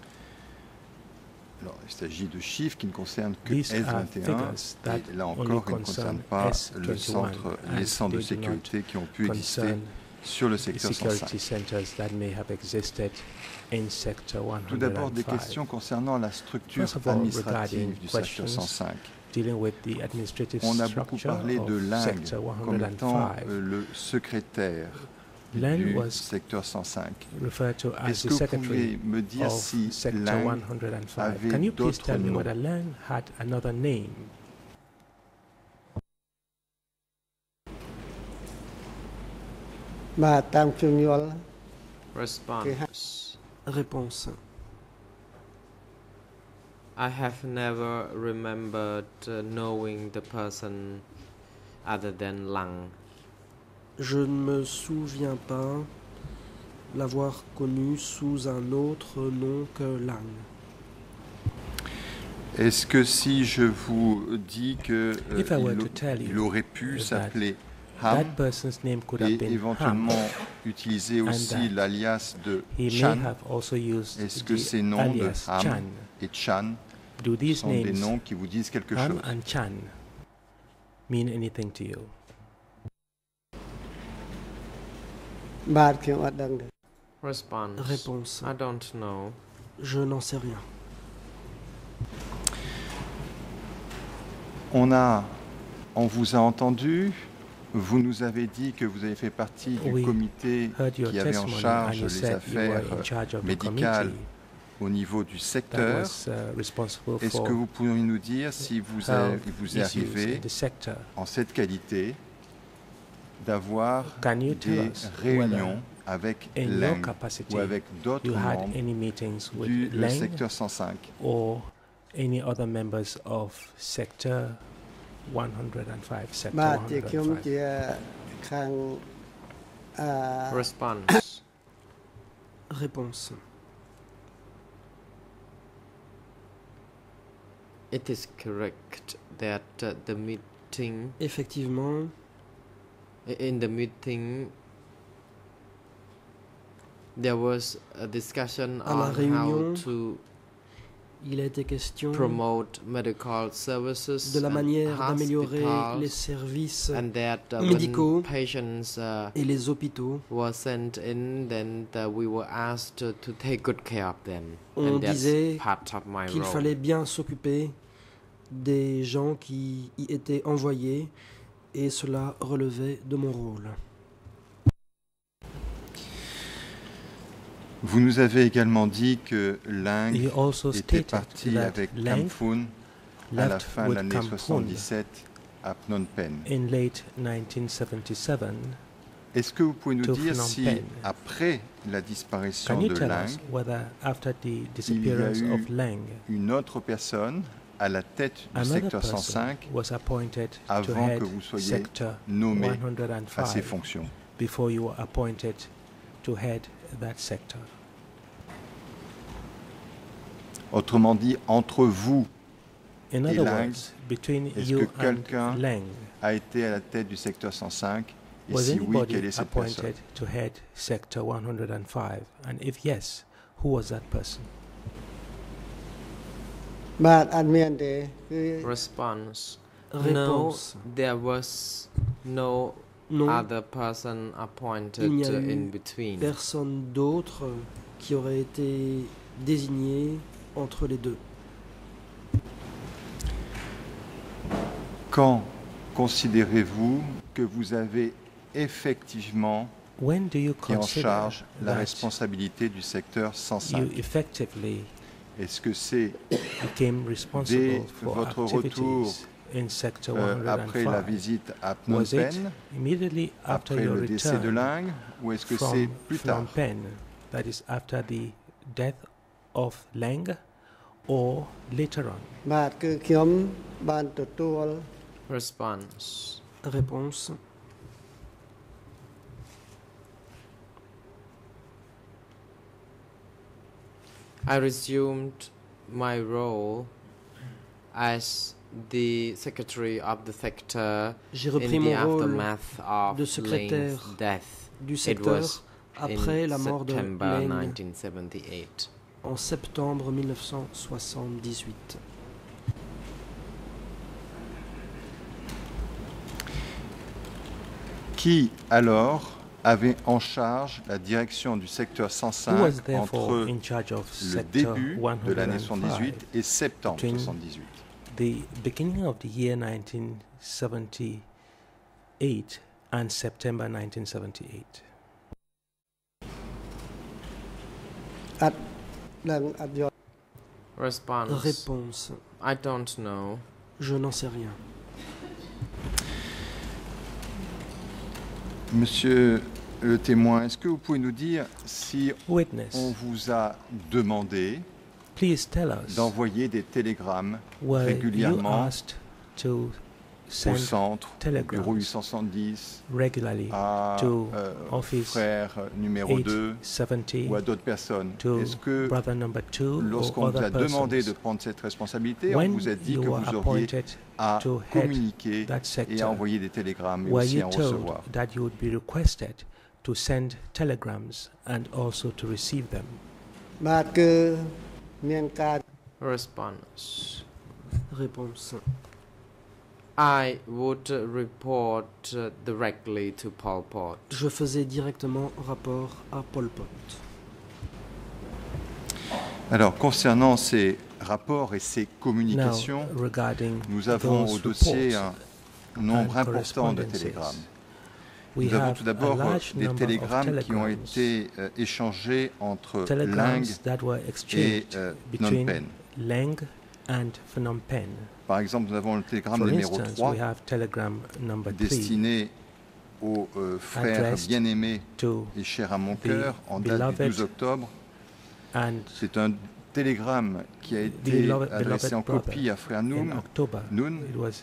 Alors, il s'agit de chiffres qui ne concernent que These S are vingt et un, figures that et là only encore, ils ne concern concernent pas S le twenty-one, centre, les and centres de they do not sécurité qui ont pu exister concern sur le the secteur cent security cinq. centers that may have existed in sector one Tout d'abord, des hundred five. questions concernant la structure First of all, administrative regarding du secteur questions cent cinq. dealing with the administrative On a beaucoup structure parlé de of Lang sector one comme hundred étant five. euh, le secrétaire Lang du was secteur cent cinq. referred to as Est-ce the que vous secretary pouvez me dire of si sector Lang one hundred five. avait Can you please d'autres tell me noms? whether Lang had another name? បាទតាមខ្ញុំយល់ Response. Réponse. I have never remembered uh, knowing the person other than Lang. Je ne me souviens pas l'avoir connu sous un autre nom que Lang. Est-ce que si je vous dis que euh, If I were il, to tell il you aurait pu that s'appeler Ham that person's name could have et been éventuellement Ham, utiliser and aussi that l'alias de he may Chan, have also used est-ce que the ces noms de alias Ham Chan. et Chan Do these sont des names, noms qui vous disent quelque Ham chose? and Chan, mean anything to you? បាទខ្ញុំអត់ដឹងទេ Response. Réponse. I don't know. Je n'en sais rien. On a, on vous a entendu. Vous nous avez dit que vous avez fait partie du We comité heard your qui avait en testimony charge and you les said you were affaires in charge of the médicales committee au niveau du that secteur. was uh, responsible Est-ce for que vous pouvez nous dire si vous, health est, il vous est issues arrivé in the sector. en cette qualité d'avoir Can you tell des us réunions avec in your Lang capacity ou avec d'autres you had membres any meetings with du le Lang secteur cent cinq? or any other members of sector one hundred five, sector បាទជាខ្ញុំជា one hundred five? ខាងអឺ Response. Réponse. It is correct that uh, the meeting, Effectivement, in the meeting, there was a discussion À la on how réunion, to il a été question promote medical services de la and manière d'améliorer hospitals, les services and that uh, médicaux when patients uh, et les hôpitaux. were sent in, then uh, we were asked to, to take good care of them. On and that's disait part of my qu'il role. fallait bien s'occuper des gens qui y étaient envoyés et cela relevait de mon rôle. Vous nous avez également dit que Lang You also était stated parti that avec Lang Khamphun à la left fin de with l'année Khamphun soixante-dix-sept à Phnom Penh. in late nineteen seventy-seven. Est-ce que vous pouvez nous to dire Phnom si, Penh. après la disparition Can you de tell Lang, us whether after the il y a disappearance eu of Lang, une autre personne à la tête du another secteur cent person cinq was appointed to avant head que vous soyez sector nommé one hundred à ces five fonctions? before you were appointed to head that sector? Autrement dit, entre vous In et other Lang, words, between est-ce you que and quelqu'un Lang, a été à la tête du secteur cent cinq? Et was si oui, anybody quelle est cette personne? appointed to head sector one hundred five? And if yes, who was that person? បាទអត់មានទេគឺ Response. Réponse. No, there was no Non, other person appointed il n'y a uh, in eu between. personne d'autre qui aurait été désigné entre les deux. Quand considérez-vous que vous avez effectivement When do you pris en consider charge la that responsabilité du secteur cent you cinq? effectively Est-ce que c'est became responsible dès for votre retour activities in sector euh, one après la hundred five? visite à Phnom Was it Penh, immediately after après your le décès de return Lang, ou est-ce que c'est from plus tard? Phnom Penh, that is after the death of Lang, or later on? បាទគឺខ្ញុំបានទទួល Response. Réponse. I resumed my role as the secretary of the sector J'ai in repris the mon rôle aftermath of de secrétaire Lang's death. du It secteur was après in la mort de September Lang nineteen seventy-eight. en septembre mille neuf cent soixante-dix-huit. Qui alors avait en charge la direction du secteur cent Who cinq was therefore entre in charge of le sector début one de l'année hundred soixante-dix-huit five et septembre between soixante-dix-huit? the beginning of the year nineteen seventy-eight and September nineteen seventy-eight? អត់ដឹងអត់យល់ Response. Réponse. I don't know. Je n'en sais rien. Monsieur le témoin, est-ce que vous pouvez nous dire si Witness, on vous a demandé please tell us d'envoyer des télégrammes were you régulièrement asked to au send centre, au telegrams bureau huit cent soixante-dix, regularly à to euh, office frère numéro deux eight seventy, ou à d'autres personnes. to Est-ce que brother number two, or lorsqu'on vous other a demandé persons, de prendre cette responsabilité, on when vous a dit you que were vous auriez appointed à to head communiquer that et à sector, envoyer des télégrammes et were aussi you à en told recevoir? that you would be requested to send telegrams and also to receive them? បាទគឺមានការ Response. Réponse. I would uh, report uh, directly to Pol Pot. Je faisais directement rapport à Pol Pot. Alors, concernant ces rapports et ces Now, communications, regarding nous avons au those dossier reports un nombre and important de correspondences, télégrammes. we Nous avons have tout d'abord a large des number of télégrammes qui ont telegrams, été euh, échangés entre Lang telegrams that were et exchanged euh, Phnom between Penh. Lang and Phnom Penh. Par exemple, nous avons le télégramme For numéro instance, trois we have telegram number three destiné au euh, frère addressed bien-aimé to et cher à mon the cœur en date du beloved douze octobre. and C'est un télégramme qui a the été beloved, adressé beloved en brother copie à frère in Noun, October. Noun It was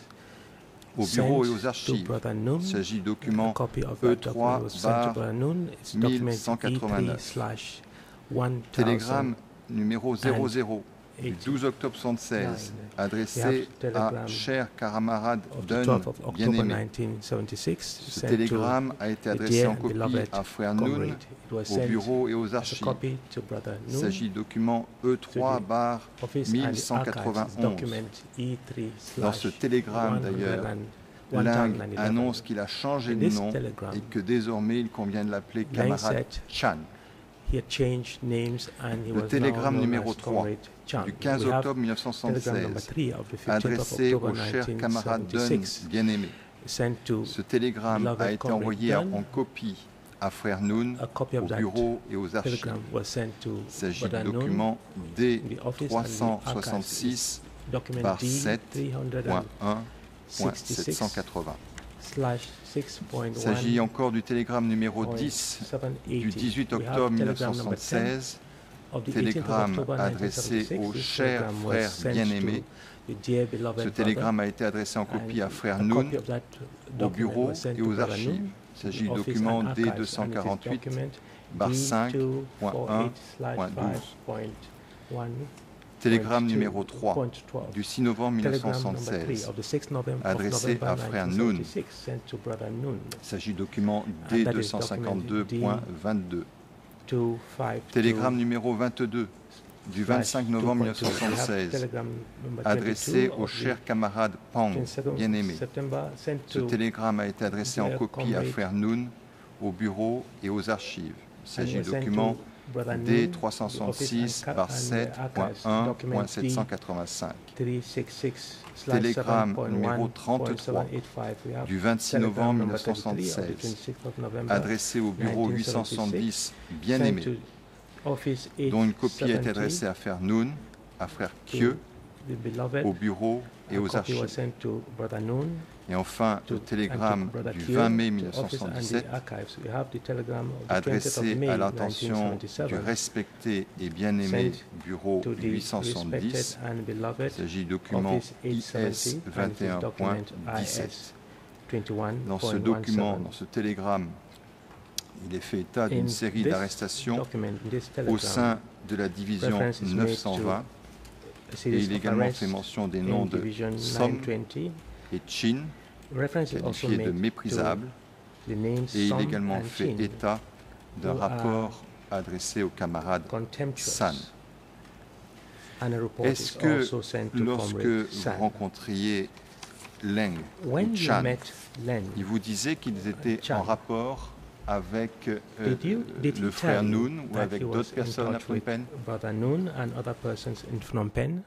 au bureau et sent aux to archives. Brother Noon. Il s'agit du A document copy of E that trois document was sent to barre Brother Noon. It's document mille cent E three quatre-vingt-neuf. slash one Télégramme thousand numéro zéro zéro du douze octobre soixante-seize, adressé à cher camarade of the Dunn, twelfth of October bien-aimé. nineteen seventy-six. Ce sent télégramme a to été the adressé dear en copie beloved à frère Noun, comrade. It was au sent bureau et aux as a archives. copy to Brother Il Noon, s'agit du document E trois barre office and mille the cent archives, quatre-vingt-onze. document E three Dans ce slash télégramme, one d'ailleurs, hundred Lang and annonce qu'il a changé In de this nom telegram, et que désormais il convient de l'appeler Lang camarade said Chan. he had changed names and he Le was télégramme now known numéro as trois Comrade Chan. du quinze We have octobre mille neuf cent telegram number soixante-seize, three of the fifteenth of adressé October au cher camarade Dunn, nineteen seventy-six, bien-aimé. sent to Ce télégramme beloved a été comrade envoyé Dunn. en copie à frère Noun, A copy au of that bureau et aux archives. telegram was sent to Il s'agit du Brother Noon, document D the office trois and the cent archives. soixante-six Document barre D sept three point un point sept sixty-six cent quatre-vingts. slash six point Il s'agit one encore du télégramme numéro point dix seven du eighty. dix-huit We have octobre mille neuf telegram cent number ten soixante-seize, of the eighteenth of télégramme October adressé nineteen seventy-six. au This cher telegram was frère sent bien-aimé. to the dear beloved Ce brother, télégramme a été adressé en copie and à frère a Noun, copy of that au document bureau was sent et to aux Brother archives. Noon, Il s'agit du the office document and D archives, deux cent and it is quarante-huit document barre D cinq two point un forty-eight slash point douze. five point one. Télégramme numéro trois point twelve. du six novembre mille neuf cent Telegram number three soixante-seize, of the sixth November, of adressé November à frère Noun. nineteen seventy-six, sent to Brother Noon. Il s'agit du document And D that deux is cent cinquante-deux document point vingt-deux. two five Télégramme numéro vingt-deux du vingt-cinq novembre mille neuf cent soixante-seize, adressé au cher camarade Pang, bien-aimé. Ce télégramme a été adressé en copie à frère Noun, au bureau et aux archives. Il s'agit du document D trois cent soixante-six barre sept point un point sept cent quatre-vingt-cinq. Télégramme numéro trente-trois du vingt-six novembre mille neuf cent soixante-seize, adressé au bureau huit cent soixante-dix, bien-aimé, dont une copie a été adressée à frère Noun, à frère Kieu, au bureau et aux archives. Et enfin, le télégramme du vingt mai mille neuf cent soixante-dix-sept, adressé à l'intention du respecté et bien-aimé bureau huit cent soixante-dix, il s'agit du document I S vingt et un point dix-sept. Dans ce document, dans ce télégramme, il est fait état d'une série d'arrestations au sein de la division neuf cent vingt, et il est également fait mention des noms de Som et Chin, qualifiés de méprisables, et il est également fait état d'un rapport adressé au camarade San. Est-ce que lorsque vous rencontriez Leng ou Chan, il vous disait qu'ils étaient en rapport avec euh, Did you, did le he frère tell you Noun ou that avec he was d'autres in personnes à touch Phnom with Penh? Brother Noon and other persons in Phnom Penh?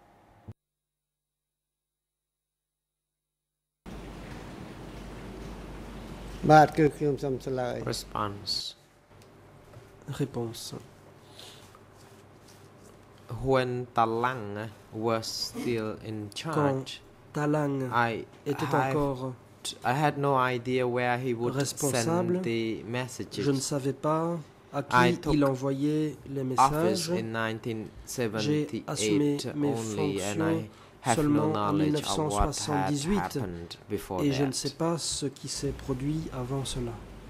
Response. Réponse. When Talang was still in Quand charge, Talang I était have encore I had no idea where he would responsable, send the messages. Je ne savais pas à I qui il envoyait les office messages. in nineteen J'ai assumé seventy-eight mes only, and fonctions I have no seulement en knowledge of what had dix-neuf cent soixante-dix-huit happened before et je ne that. sais pas ce qui s'est produit avant cela.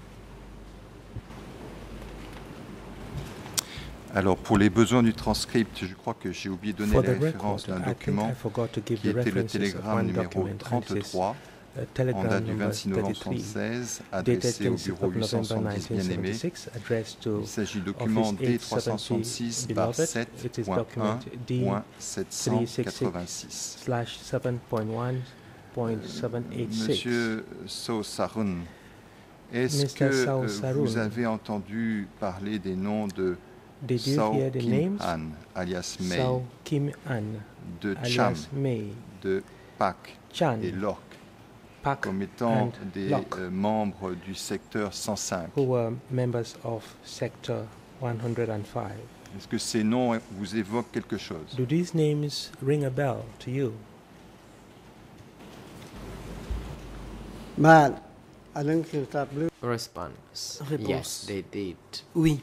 Alors, pour les besoins du transcript, je crois que j'ai oublié de donner For la the référence record, d'un I think document I forgot to give qui the était le references of télégramme one numéro document, and it is trente-trois, a en telegram date du number vingt-six novembre thirty-three, soixante-seize, dated adressé au twenty-sixth bureau of huit cent November soixante-dix bien-aimé. nineteen seventy-six, addressed to Il s'agit du document Office D eight trois cent soixante-six barre Beloved. sept It is point document D un point sept cent quatre-vingt-six. slash seven point one point seven eight six. Monsieur So Sarun, est-ce Mister que Sao euh, Sarun, vous avez entendu parler des noms de Did you Sao hear the Kim names? Han, alias Mei, Sao Kim An, de Cham, alias Mei, de Pak Chan, et Lok, Pak comme étant and des Lok, euh, membres du secteur cent cinq. who were members of Sector one hundred five. Est-ce que ces noms vous évoquent quelque chose? Do these names ring a bell to you? បាទអានឹងខ្ញុំស្ដាប់ឮ Response. Réponse. Yes, they did. Oui.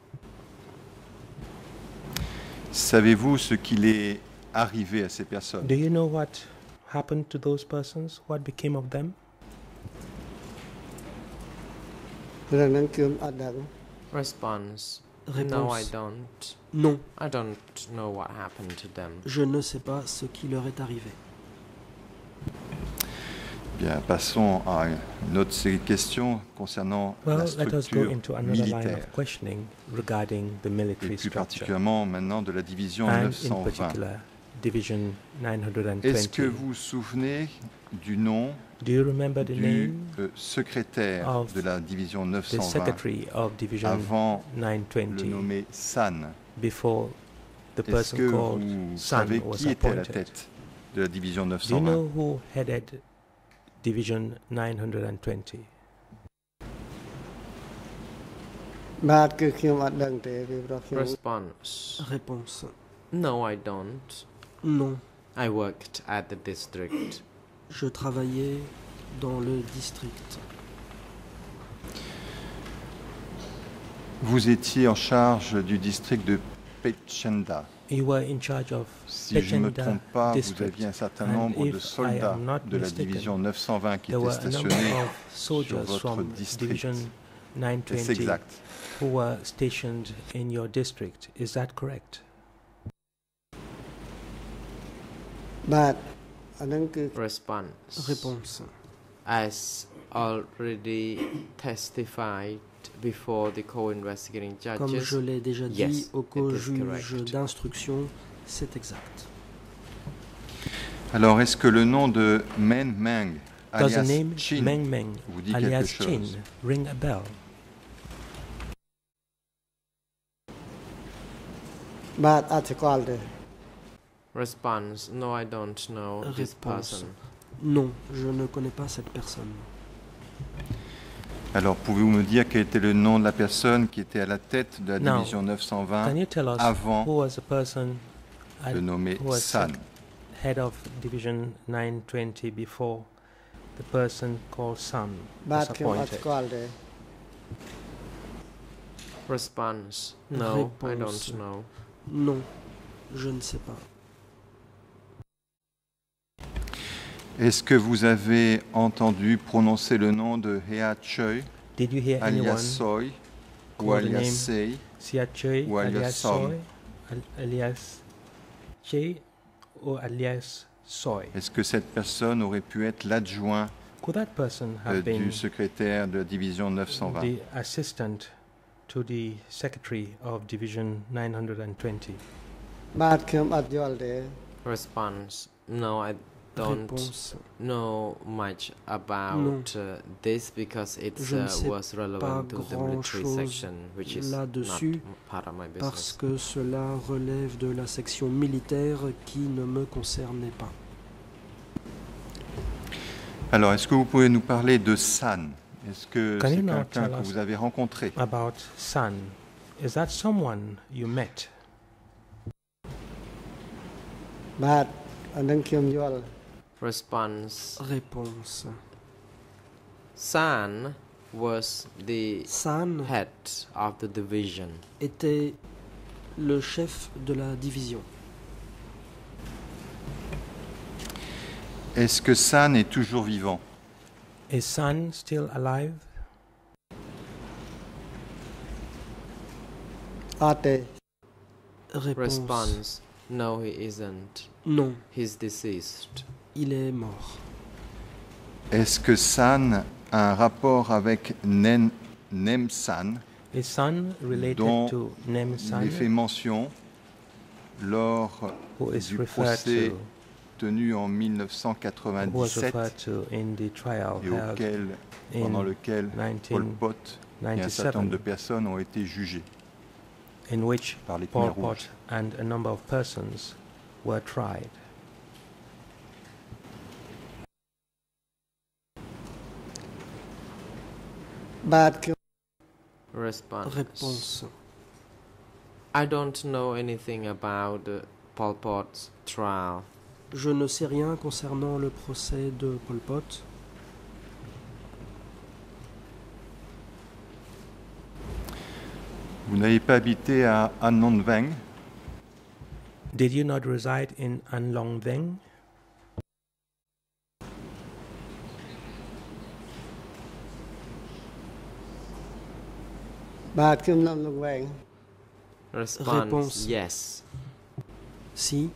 Savez-vous ce qu'il est arrivé à ces personnes? Do you know what happened to those persons? What became of them? រឿងហ្នឹងខ្ញុំអត់ដឹង Response. Réponse. No, I don't. Non. I don't know what happened to them. Je ne sais pas ce qui leur est arrivé. Bien, passons à une autre série de questions concernant Well, la let us go structure into another line militaire, of questioning regarding the et military plus structure, particulièrement maintenant de la division and neuf in cent vingt. particular Division nine hundred Est-ce que twenty. vous vous souvenez du nom Do you remember the du name euh, secrétaire of de la division the neuf cent vingt secretary of Division avant nine le twenty nommé San? before the Est-ce person que called vous San savez was qui était à la appointed? tête de la division neuf Do you cent vingt? know who headed Division nine hundred twenty? បាទគឺខ្ញុំអត់ដឹងទេពីព្រោះខ្ញុំ Response. Réponse. No, I don't. Non. I worked at the district. Je travaillais dans le district. Vous étiez en charge du district de Pechenda. You were in charge of Si je ne me Pechenda trompe pas, vous district, aviez un certain and nombre de if I soldats am not de la mistaken, division neuf cent vingt qui there étaient were a number stationnés of sur soldiers votre from district. Division nine Est-ce twenty exact? who were stationed in your district. Is that correct? បាទអានឹងគឺ Response. Réponse. As already testified before the co-investigating judges. Comme je l'ai déjà dit yes, au it is co-juge correct. d'instruction, c'est exact. Alors, est-ce que le nom de Men Meng, Does the alias name Chin, Meng Meng, vous dit quelque alias chose? Chin, ring a bell? បាទអត់ស្គាល់ទេ Response. No, I don't know this Réponse. person. Non, je ne connais pas cette personne. Alors, pouvez-vous me dire quel était le nom de la personne qui était à la tête de la Now, division neuf cent vingt Can you tell us avant who was the person at- de nommer who was San? head of Division nine twenty before the person called San បា was ទខ្ញុំអត់ appointed? ស្គាល់ទេ Response. No, I don't Réponse. know. Non, je ne sais pas. Est-ce que vous avez entendu prononcer le nom de Hea Choi, Did you hear alias anyone Soy, ou call the alias name Sei, Sia Choi, ou alias alias Som? Soy, al- alias Che, or alias Soy? Est-ce que cette personne aurait pu être l'adjoint Could that person euh, have been du secrétaire de la division neuf cent vingt? the assistant to the secretary of Division nine hundred twenty? បាទខ្ញុំអត់យល់ទេ Response. No, I don't Réponse. know much about Non. uh, this because it Je ne uh, sais was pas relevant to the military grand-chose section, which is not là-dessus m- part of my parce business. que cela relève de la section militaire qui ne me concernait pas. Alors, est-ce que vous pouvez nous parler de San? Est-ce que Can c'est you now quelqu'un tell que us vous avez rencontré? About San, is that someone you met? បាទអានឹងខ្ញុំយល់ Response. Réponse. San was the San head of the division. était le chef de la division. Est-ce que San est toujours vivant? Is San still alive? Ate. Réponse. Response: no, he isn't. Non, He's deceased. il est mort. Est-ce que San a un rapport avec Nen, Nem-san, Is San related dont to Nem San, il est fait mention lors who is du referred procès to, tenu en who was mille neuf cent quatre-vingt-dix-sept referred to in the trial et held auquel, in pendant lequel Pol Pot et un certain nombre de nineteen ninety-seven, personnes ont été jugées in which par les Pol Khmer Rouges. Pot and a number of persons were tried. Bad. Response: Réponse. I don't know anything about the Pol Pot's trial. Je ne sais rien concernant le procès de Pol Pot. Vous n'avez pas habité à An Non Veng? Did you not reside in An Long Veng? Bad. Kim Nam Long Wang. Response: Réponse. yes. Si.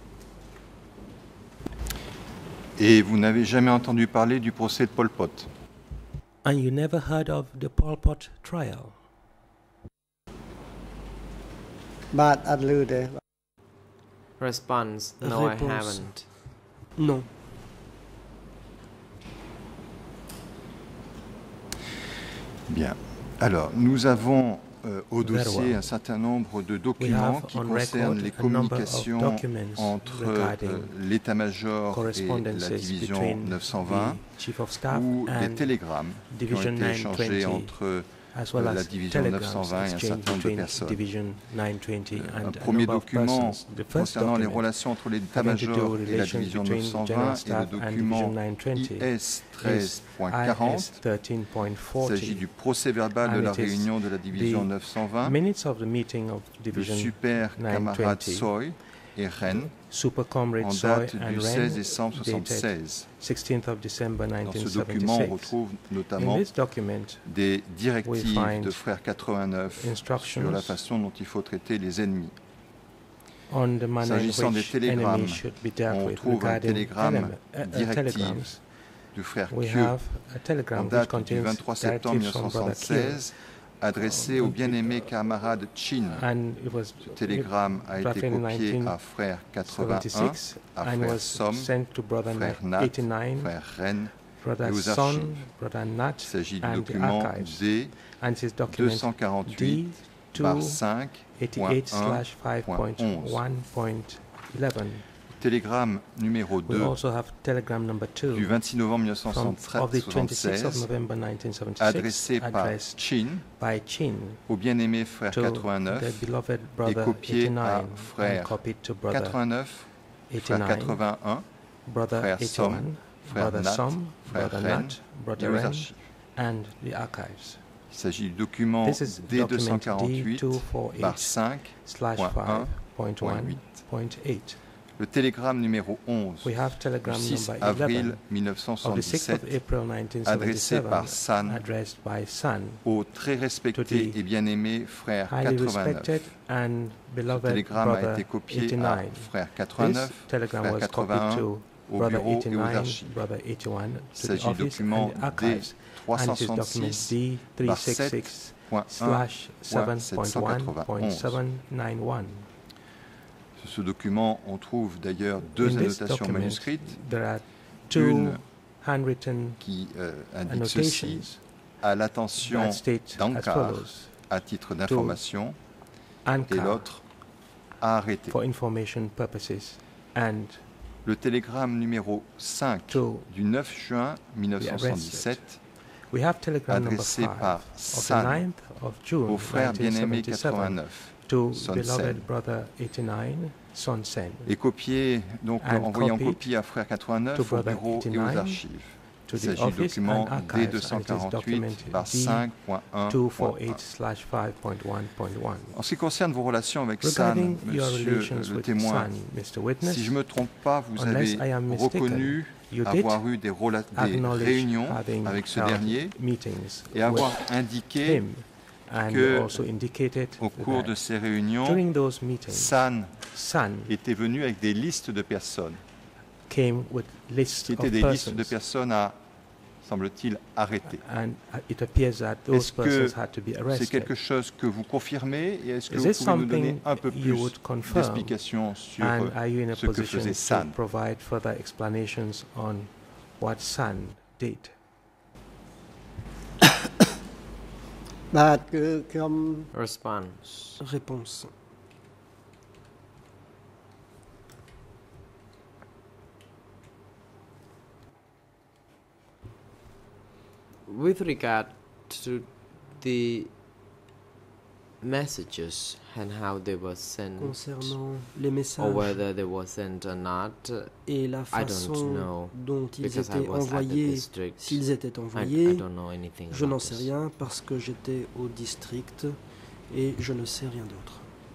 Et vous n'avez jamais entendu parler du procès de Pol Pot? And you never heard of the Pol Pot trial? Bad. Adlude. Response: no, I Réponse. haven't. Non. Bien. Alors, nous avons euh, au Very dossier well. un certain nombre de We documents have qui on concernent record les a number of communications documents entre regarding euh, l'état-major et correspondences la division between neuf cent vingt the Chief of Staff ou des and télégrammes qui ont Division été échangés nine twenty, entre as well euh, la as division neuf cent telegrams vingt et un exchanged certain nombre de between personnes. Division nine twenty Euh, and Un a premier number of document persons. The first concernant les document relations entre having to do l'état-major et la relations division neuf between cent General vingt est Staff le and document Division nine twenty I S treize point I quarante. S thirteen point Il forty. s'agit du procès verbal de And la it is réunion de la division the neuf cent vingt. Minutes of the meeting of Le Division super nine camarade twenty. Soy et Rennes Super Comrade en Soy date and du Ren, seize décembre dated soixante-seize. sixteenth of December Dans ce nineteen document, on seventy-six. retrouve In notamment this document, des directives find de Frère quatre-vingt-neuf instructions sur la façon dont il faut traiter les ennemis. on the manner in S'agissant des which télégrammes, enemies should be dealt on with trouve un regarding télégramme elem- uh, uh, directive telegrams. du frère We Kieu have a en telegram which date du contains vingt-trois septembre directives from Brother Kieu, mille neuf cent soixante-seize adressé au bien-aimé camarade Chin. and it was Ce télégramme a été drafted in copié à frère quatre-vingt-un, seventy-six à and frère was Somme, sent to Brother frère Nat, eighty-nine, frère Rennes Brother et aux Son, archives. Brother Nat, Il s'agit du and the document archives. D And his deux document cent quarante-huit D par two cinq point eighty-eight un slash five point point onze. one point eleven. Télégramme numéro We deux also have telegram number two du vingt-six novembre mille neuf cent from, of the twenty-sixth of soixante-seize November nineteen seventy-six, adressé par addressed Chin by Chin au bien-aimé frère to quatre-vingt-neuf the beloved et brother copié à eighty-nine frère and copied to brother quatre-vingt-neuf, frère eighty-nine, quatre-vingt-un, brother frère Somme, eighty-one, frère brother Nat, Som, frère brother Rennes Nat, et brother aux Ren, archives. and the archives. Il s'agit du document This is D deux cent document quarante-huit D two par forty-eight cinq slash point un five point point one huit. point eight. Le télégramme numéro onze We have du telegram six number avril eleven mille neuf cent of the sixth of soixante-dix-sept April nineteen adressé seventy-seven, par San addressed by San, au très respecté To the et bien-aimé frère highly quatre-vingt-neuf. respected and Ce beloved télégramme a brother été copié à eighty-nine. frère This quatre-vingt-neuf, telegram frère was copied quatre-vingt-un, to au brother bureau et aux eighty-nine, archives. brother eighty-one, Il to the s'agit du office document and the archives, D and it is document trois cent soixante-six D three par sixty-six sept point un slash seven point one point sept cent seven nine one. Sur ce document, on trouve d'ailleurs deux In this annotations document, manuscrites. there are two Une handwritten qui euh, indique annotations ceci à l'attention that state as d'Ankar follows: à titre d'information et Ankar l'autre à arrêter. for information purposes, and Le télégramme numéro cinq to du neuf juin mille neuf cent the arrested. soixante-dix-sept we have telegram number adressé five par of the San ninth of June au frère bien-aimé nineteen seventy-seven quatre-vingt-neuf to Son beloved Sen. brother eighty-nine, Son Sen, et copié, donc And envoyé en copied copie à frère to quatre-vingt-neuf au brother bureau et aux eighty-nine, archives. to Il the s'agit du office document and D archives, deux cent and it is quarante-huit document barre cinq point un D deux point cent quarante-huit slash five point one point one. En ce qui concerne vos relations avec San, Regarding your monsieur relations le with témoin, San, Mister Witness, si je ne me trompe pas, vous unless avez I am mistaken, reconnu you did avoir eu des, rela- des acknowledge réunions having avec ce held dernier meetings et avoir with indiqué him, and que also indicated au cours that de ces réunions, during those meetings, San San était venu avec des listes de personnes, came with lists qui of étaient des listes de persons, personnes à, semble-t-il, arrêter. and it appears that those Est-ce que persons had to be c'est arrested. quelque chose que vous confirmez et est-ce que Is vous this pouvez nous donner something un peu you plus would confirm? d'explications sur And are you in a ce que position faisait to San? provide further explanations on what San did? បាទគឺខ្ញុំ Response. Réponse. With regard to the messages and how they were sent, Concernant les or messages whether they were sent or not, et la I don't façon know, dont ils because I étaient was at the envoyés, district. s'ils étaient I, envoyés, I don't know anything je n'en about sais this. rien parce que j'étais au district et je ne sais rien d'autre.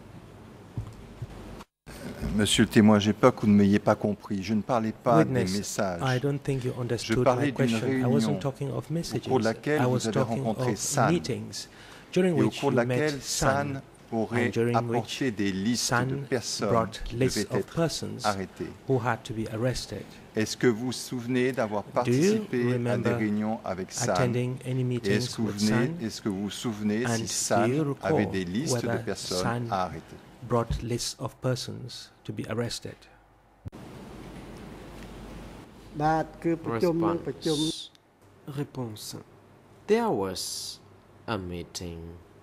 Monsieur le témoin, j'ai peur que vous ne m'ayez pas compris. Je ne parlais pas Witness, des messages. I don't think you Je understood parlais my d'une question. I réunion wasn't talking of messages. au cours de laquelle I was vous avez talking rencontré of San meetings during et au which cours de you laquelle met San San, aurait and during apporté which des listes de San personnes brought qui lists devaient of être persons arrêtées. who had to be arrested. Est-ce que vous vous souvenez d'avoir Do you participé à des remember réunions avec San? attending any Et meetings est-ce que, vous with venez- San? est-ce que vous vous souvenez And si do San you recall avait des listes de whether personnes San à arrêter? brought lists of persons to be arrested? បាទគឺប្រជុំនឹងប្រជុំ Response. Réponse. There was a meeting.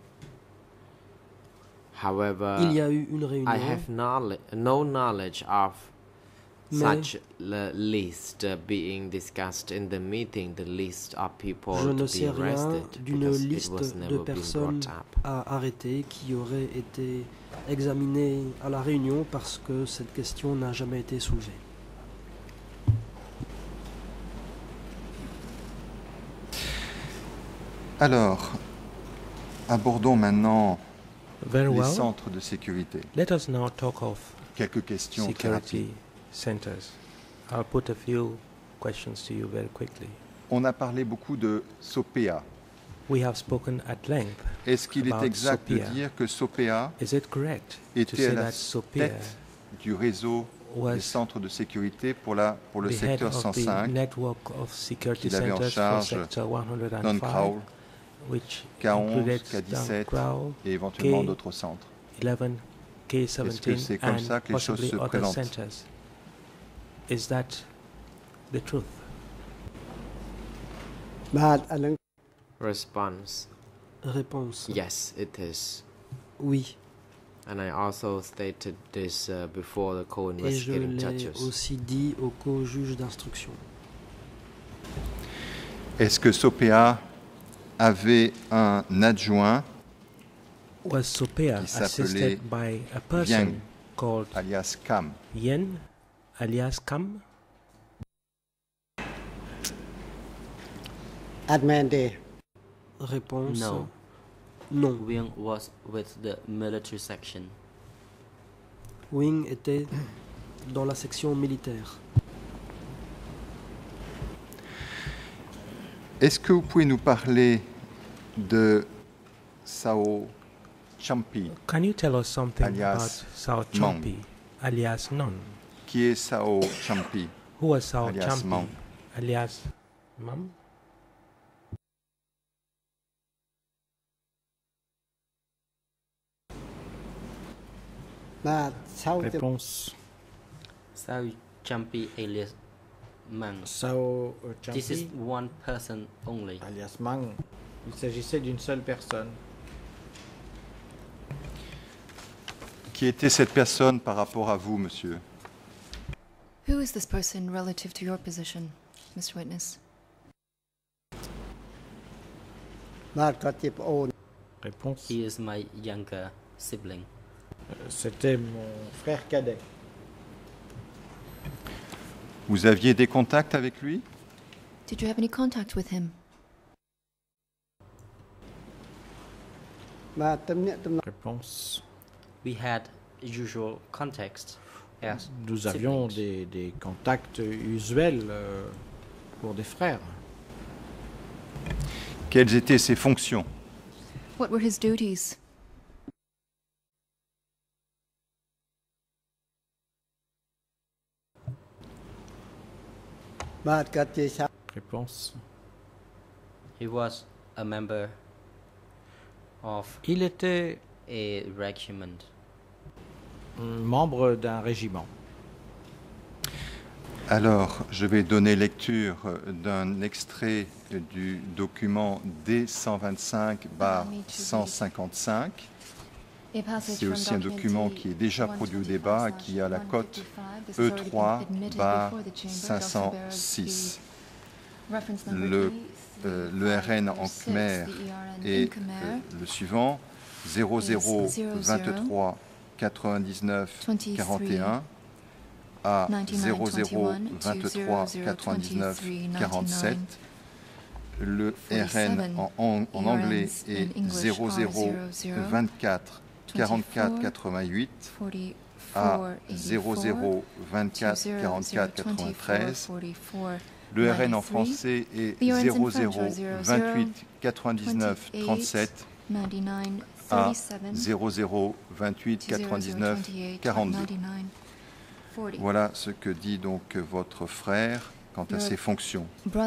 However, Il y a eu une I réunion, have knowledge, no knowledge of mais such l- list uh, being discussed in the meeting. The list of people je to ne be sais rien arrested d'une because it liste was de never been personnes brought up. à arrêter qui auraient été examinées à la réunion parce que cette question n'a jamais été soulevée. Alors, abordons maintenant Very les well. centres de sécurité. Let us now talk of Quelques questions très rapides. security centers. I'll put a few questions to you very quickly. On a parlé beaucoup de SOPEA. We have spoken at length Est-ce qu'il est about exact de SOPEA. dire que SOPEA Is it correct to était say à la that SOPEA tête du réseau des was centres de sécurité pour, la, pour le the head secteur of cent the cinq, network of security qu'il avait en centers for charge sector one hundred non five, Crowl, which K onze, included K dix-sept Crowl, et éventuellement K d'autres centres? eleven, K Est-ce que seventeen, c'est comme and ça que les choses possibly se other présentent? centers. Is that the truth? បាទអានឹង Response. Réponse. Yes, it is. Oui. And I also stated this uh, before the Et je co-investigating l'ai judges. aussi dit au co-juge d'instruction. Est-ce que SOPEA avait un adjoint Was SOPEA qui s'appelait assisted by a person Yang, called alias Cam? Yen, alias Kam? អត់មែនទេ Réponse. No. Non. Wing was with the military section. Wing était dans la section militaire. Est-ce que vous pouvez nous parler de Sao Champi? Can you tell us something alias about Sao Mong? Champi, alias Non? Qui est Sao Champi? Who was Sao alias Champi, Mong? alias Mam? Réponse. Sao Champi alias Mang. Sao This is Champi, one person only. alias Mang. Il s'agissait d'une seule personne. Qui était cette personne par rapport à vous, monsieur? Who is this person relative to your position, Mister Witness? បាទគាត់ជាប្អូន Réponse. He is my younger sibling. C'était mon frère cadet. Vous aviez des contacts avec lui? Did you have any contact with him? Réponse. We had usual contacts as Nous avions siblings. des, des contacts usuels euh, pour des frères. Quelles étaient ses fonctions? What were his duties? Réponse. He was a member of Il était a regiment. membre d'un régiment. Alors, je vais donner lecture d'un extrait du document D cent vingt-cinq barre cent cinquante-cinq. C'est aussi un document qui est déjà produit au débat et qui a la cote E trois barre cinq cent six. Le, euh, le R N en khmer est euh, le suivant: zéro zéro vingt-trois quatre-vingt-dix-neuf quarante et un à zéro zéro vingt-trois quatre-vingt-dix-neuf quarante-sept. Le R N en, en, en anglais est zéro zéro vingt-quatre quarante-quatre quatre-vingt-huit à zéro zéro vingt-quatre quarante-quatre quatre-vingt-treize. Le R N en français est zéro zéro vingt-huit quatre-vingt-dix-neuf trente-sept à zéro zéro vingt-huit quatre-vingt-dix-neuf quarante-deux. Voilà ce que dit donc votre frère quant à ses fonctions.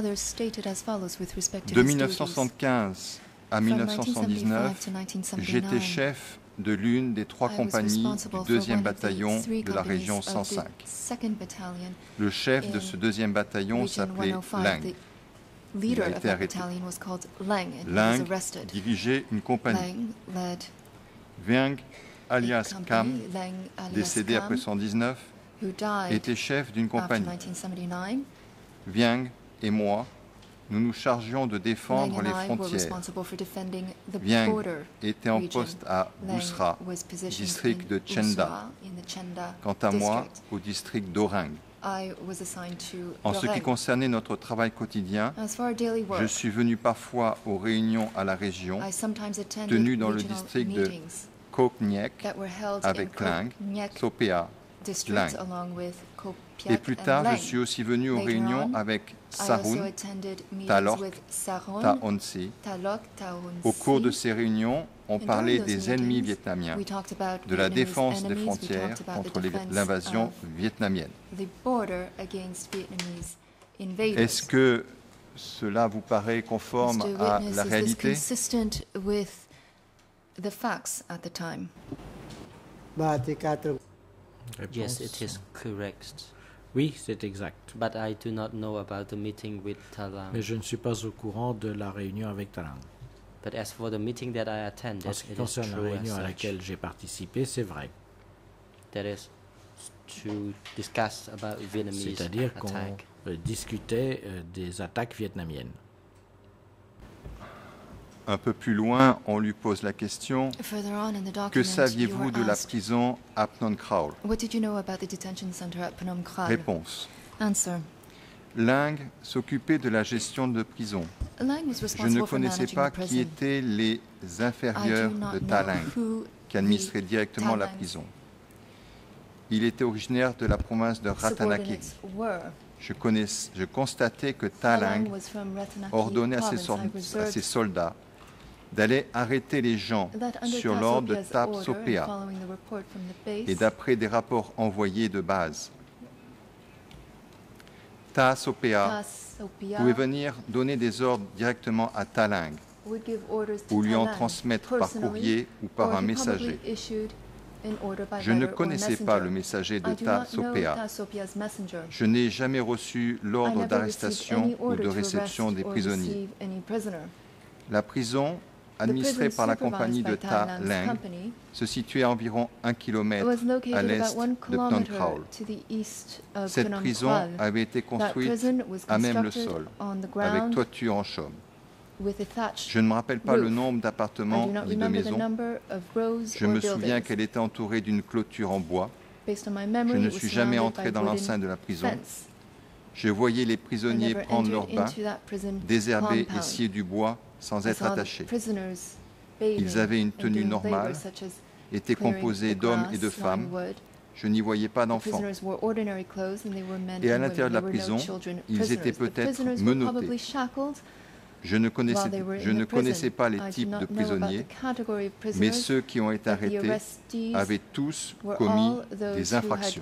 De mille neuf cent soixante-quinze à mille neuf cent soixante-dix-neuf, j'étais chef de l'une des trois compagnies du deuxième bataillon de la région cent cinq. Le chef de ce deuxième bataillon s'appelait Lang. Il a été arrêté. Lang dirigeait une compagnie. Vieng, alias Kam, décédé après cent dix-neuf, était chef d'une compagnie. Vieng et moi, nous nous chargions de défendre les frontières. Vieng était en poste à Busra, district de Chenda. Quant à moi, au district d'Orang. En ce qui concernait notre travail quotidien, je suis venu parfois aux réunions à la région, tenues dans le district de Koknyek, avec Lang, Sopea, Lang. Et plus tard, je suis aussi venu aux réunions avec Sahun, Talok, Taonsi. Au cours de ces réunions, on parlait des ennemis vietnamiens, de la défense des frontières contre l'invasion vietnamienne. Est-ce que cela vous paraît conforme à la réalité? Yes, it is correct. Oui, c'est exact. But I do not know about the meeting with Talang. Mais je ne suis pas au courant de la réunion avec Talang. But as for the meeting that I attended, En ce qui it is concerne la true réunion as à such. laquelle j'ai participé, c'est vrai. That is to discuss about Vietnamese C'est-à-dire qu'on attack. euh, discutait euh, des attaques vietnamiennes. Un peu plus loin, on lui pose la question: que saviez-vous de la prison à Phnom Kraul? What did you know about the detention center at Phnom Kraul? Réponse: Answer. Lang s'occupait de la gestion de prison. Lang was Je responsible ne for connaissais managing pas the qui prison. étaient les inférieurs I do not de know Talang, who qui administraient the directement la Talangs prison. Il était originaire de la province de Ratanaki. subordinates were. Je, connais, je constatais que Talang Talang was from Ratanaki ordonnait à ses, province. sol- I à observed ses soldats d'aller arrêter les gens that under sur l'ordre de Tasopia's Tap order, Sopea following the report from the base, et d'après des rapports envoyés de base. Ta Sopea Tasopia pouvait venir donner des ordres directement à Talang would give orders to ou lui en Talang transmettre par personally, courrier ou par or un he messager. probably issued an order by Je ne letter or connaissais pas messenger. le messager de I do Ta not know Sopea. Tasopia's messenger. Je n'ai jamais reçu I l'ordre never d'arrestation received any ou order de to réception arrest des or prisonniers. receive any prisoner. La prison, administrée prison par la supervised compagnie de by Ta Thailand's Lang, company se situait à environ un It kilomètre was located à about l'est one de Phnom kilometer Kraul. to the east of Cette Phnom prison Kraul. avait été That construite prison was à même le constructed sol, on the avec ground toiture en chaume. with a thatched Je ne me rappelle pas le roof. nombre I d'appartements do not ni de remember the maisons. number of rows Je or me souviens buildings. qu'elle était entourée d'une clôture en bois. Based on my Je memory, ne it was suis jamais surrounded entré by dans wooden l'enceinte de la prison. fence. Je voyais les prisonniers prendre leur bain, désherber et scier du bois sans être attachés. Ils avaient une tenue normale, étaient composés d'hommes et de femmes. Je n'y voyais pas d'enfants. Et à l'intérieur de la prison, ils étaient peut-être menottés. Je ne, connaissais, je ne connaissais pas les types de prisonniers, mais ceux qui ont été arrêtés avaient tous commis des infractions.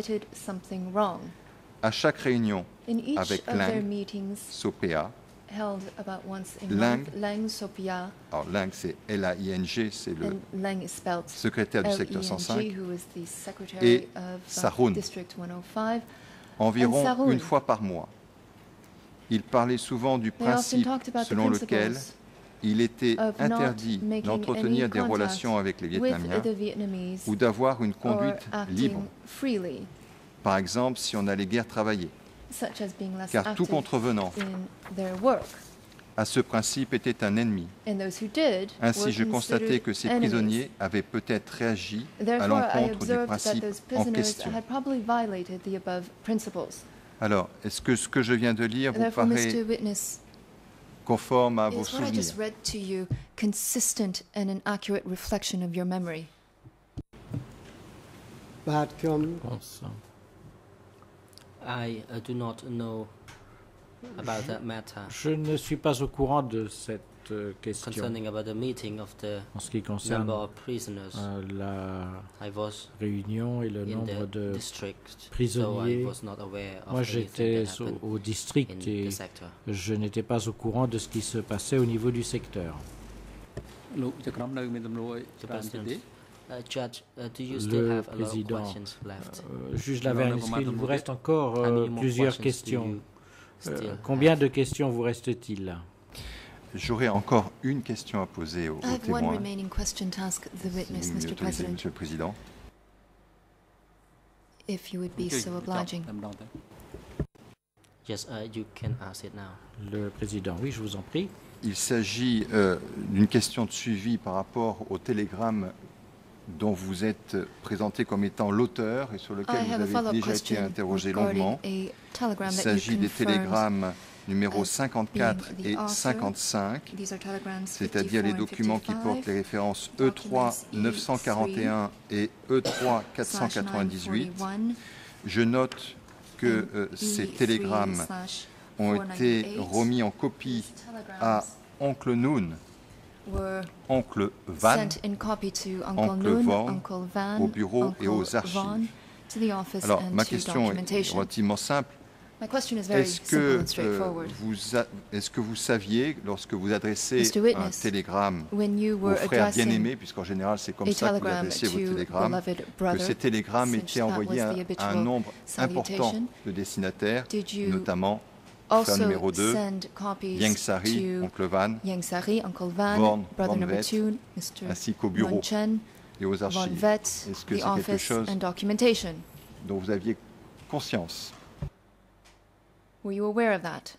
À chaque réunion avec Lang, Sopea, Lang, alors Lang c'est L A I N G, c'est le secrétaire du secteur cent cinq, et Sarun, environ une fois par mois. Il parlait souvent du principe selon lequel il était interdit d'entretenir des relations avec les Vietnamiens ou d'avoir une conduite libre. Par exemple, si on allait guère travailler, car tout contrevenant à ce principe était un ennemi. Ainsi, je constatais que ces prisonniers avaient peut-être réagi à l'encontre du principe en question. Alors, est-ce que ce que je viens de lire vous paraît conforme à vos souvenirs? I uh, do not know about that matter. Je ne suis pas au courant de cette euh, question. Concerning about the meeting of the en ce qui concerne number of prisoners, euh, la I was réunion et le in nombre the de district, prisonniers. so I was not aware of Moi, j'étais au, au district et je n'étais pas au courant de ce qui se passait au niveau du secteur. Uh, Judge, uh, do you still Le have a lot of président, questions left? euh, juge Lavergne, il vous reste encore euh, plusieurs questions. Euh, combien de questions vous reste-t-il? J'aurais encore une question à poser au, au témoin. Question to ask the witness, si Mister President. Monsieur le Président. If you would be so obliging. Yes, uh, you can ask it now. Le Président, oui, je vous en prie. Il s'agit euh, d'une question de suivi par rapport au télégramme dont vous êtes présenté comme étant l'auteur et sur lequel vous avez déjà été interrogé longuement. Il s'agit des télégrammes numéros cinquante-quatre et cinquante-cinq, c'est-à-dire les documents qui portent les références E trois neuf cent quarante et un et E trois quatre cent quatre-vingt-dix-huit. Je note que euh, ces télégrammes ont été remis en copie à Oncle Noon, Oncle Van, Oncle Van, au bureau et aux archives. Alors, ma question est relativement simple. Est-ce que, euh, vous est-ce que vous saviez, lorsque vous adressez un télégramme au frère bien-aimé, puisqu'en général c'est comme ça que vous adressez vos télégrammes, que ces télégrammes étaient envoyés à, à un nombre important de destinataires, notamment frère numéro deux, Yang Sari, Oncle Van, Vorn, Von Vet, ainsi qu'au bureau et aux archives. Est-ce que c'est quelque chose dont vous aviez conscience? Were you aware of that?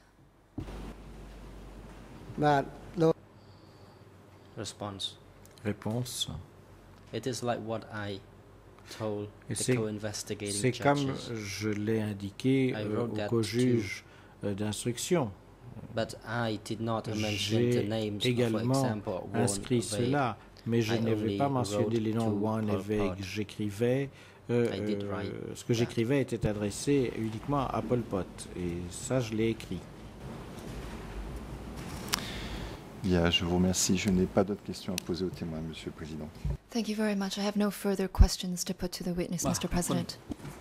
Response. Réponse. It is like what I told the co-investigating C'est comme judges. je l'ai indiqué euh, au co-juge euh, d'instruction. But I did not mention the names, J'ai également for example, inscrit cela, mais je n'avais pas mentionné les noms Warren et Veig. J'écrivais, euh, euh, ce que j'écrivais était adressé uniquement à Pol Pot, et ça je l'ai écrit. Bien, je vous remercie. Je n'ai pas d'autres questions à poser au témoin, Monsieur le Président. Thank you very much. I have no further questions to put to the witness, Mister President.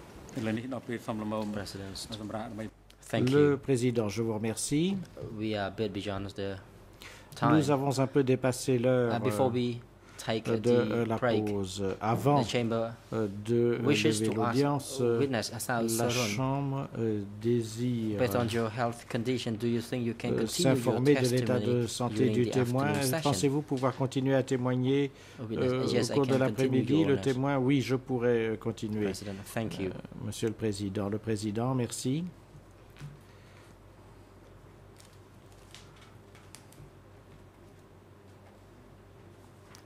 Thank Le you. Président, je vous remercie. We are a bit beyond the time. Nous avons un peu dépassé l'heure Uh, before we take uh, de euh, the la break, pause. Avant the chamber euh, de euh, wishes lever to ask l'audience, euh, witness Asal la Sarun, Chambre euh, désire based on your health condition, do you think you can euh, continue your s'informer de l'état testimony de santé during du the témoin. afternoon session? Pensez-vous pouvoir continuer à témoigner Witness, euh, yes, au I cours de can l'après-midi? continue, Your Le Honor. témoin, oui, je pourrais euh, continuer. President, thank you. Euh, Monsieur le Président, le Président, merci.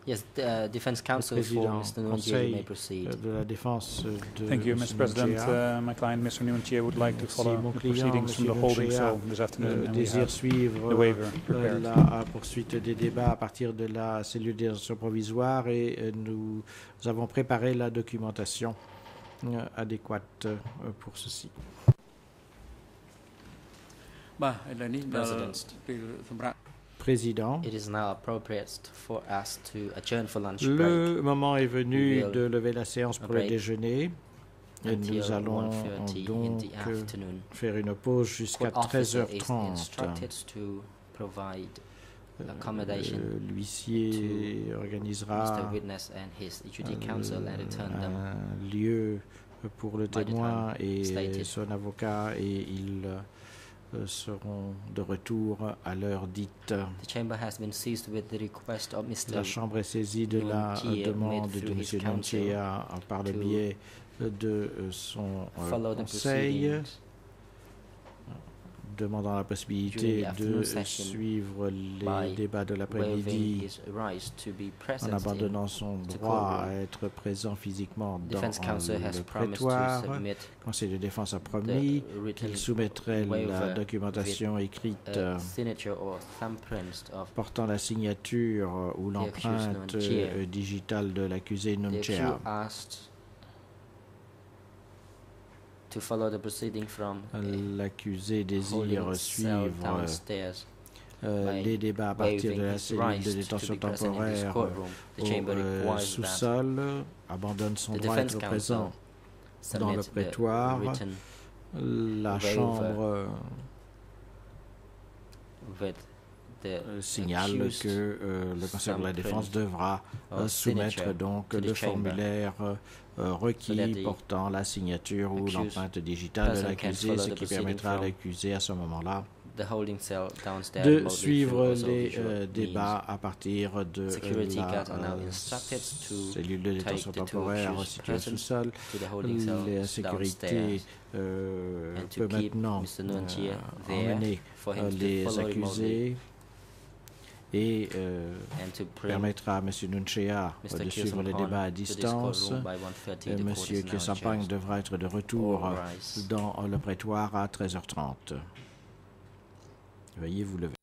Yes, the uh, Defense Counsel for Mister Nunchia, you may proceed. De la défense de Thank you, Mister President. Uh, my client, Mister Nunchia, would like to follow the proceedings from the holding cell this afternoon, and we have suivre the waiver prepared. La poursuite des débats à partir de la cellule de détention provisoire et euh, nous avons préparé la documentation euh, adéquate euh, pour ceci. Président, it is now appropriate for us to adjourn for lunch break. Le moment est venu de lever la séance pour le déjeuner. Et nous allons donc faire une pause jusqu'à treize heures trente. L'huissier organisera un lieu pour le témoin et son avocat et ils seront de retour à l'heure dite. La Chambre est saisie de la demande de M. Nunchia par le biais de son euh, conseil, demandant la possibilité de suivre les débats de l'après-midi en abandonnant son droit à être présent physiquement dans le prétoire. Le Conseil de défense a promis qu'il soumettrait la documentation écrite portant la signature ou l'empreinte digitale de l'accusé Nunchia. L'accusé désire suivre euh, les débats à partir de la cellule de détention temporaire au euh, sous-sol, abandonne son droit à être présent dans le prétoire. La Chambre euh, signale que euh, le Conseil de la Défense devra euh, soumettre donc le formulaire euh, requis portant la signature ou l'empreinte digitale de l'accusé, ce qui permettra à l'accusé à ce moment-là de suivre les euh, débats à partir de euh, la euh, cellule de détention temporaire située au sous-sol. La sécurité euh, peut maintenant euh, emmener euh, les accusés et euh, permettra à M. Nunchia euh, de suivre les débats à distance. M. Kyosampang devra être de retour dans le prétoire à treize heures trente. Veuillez vous lever.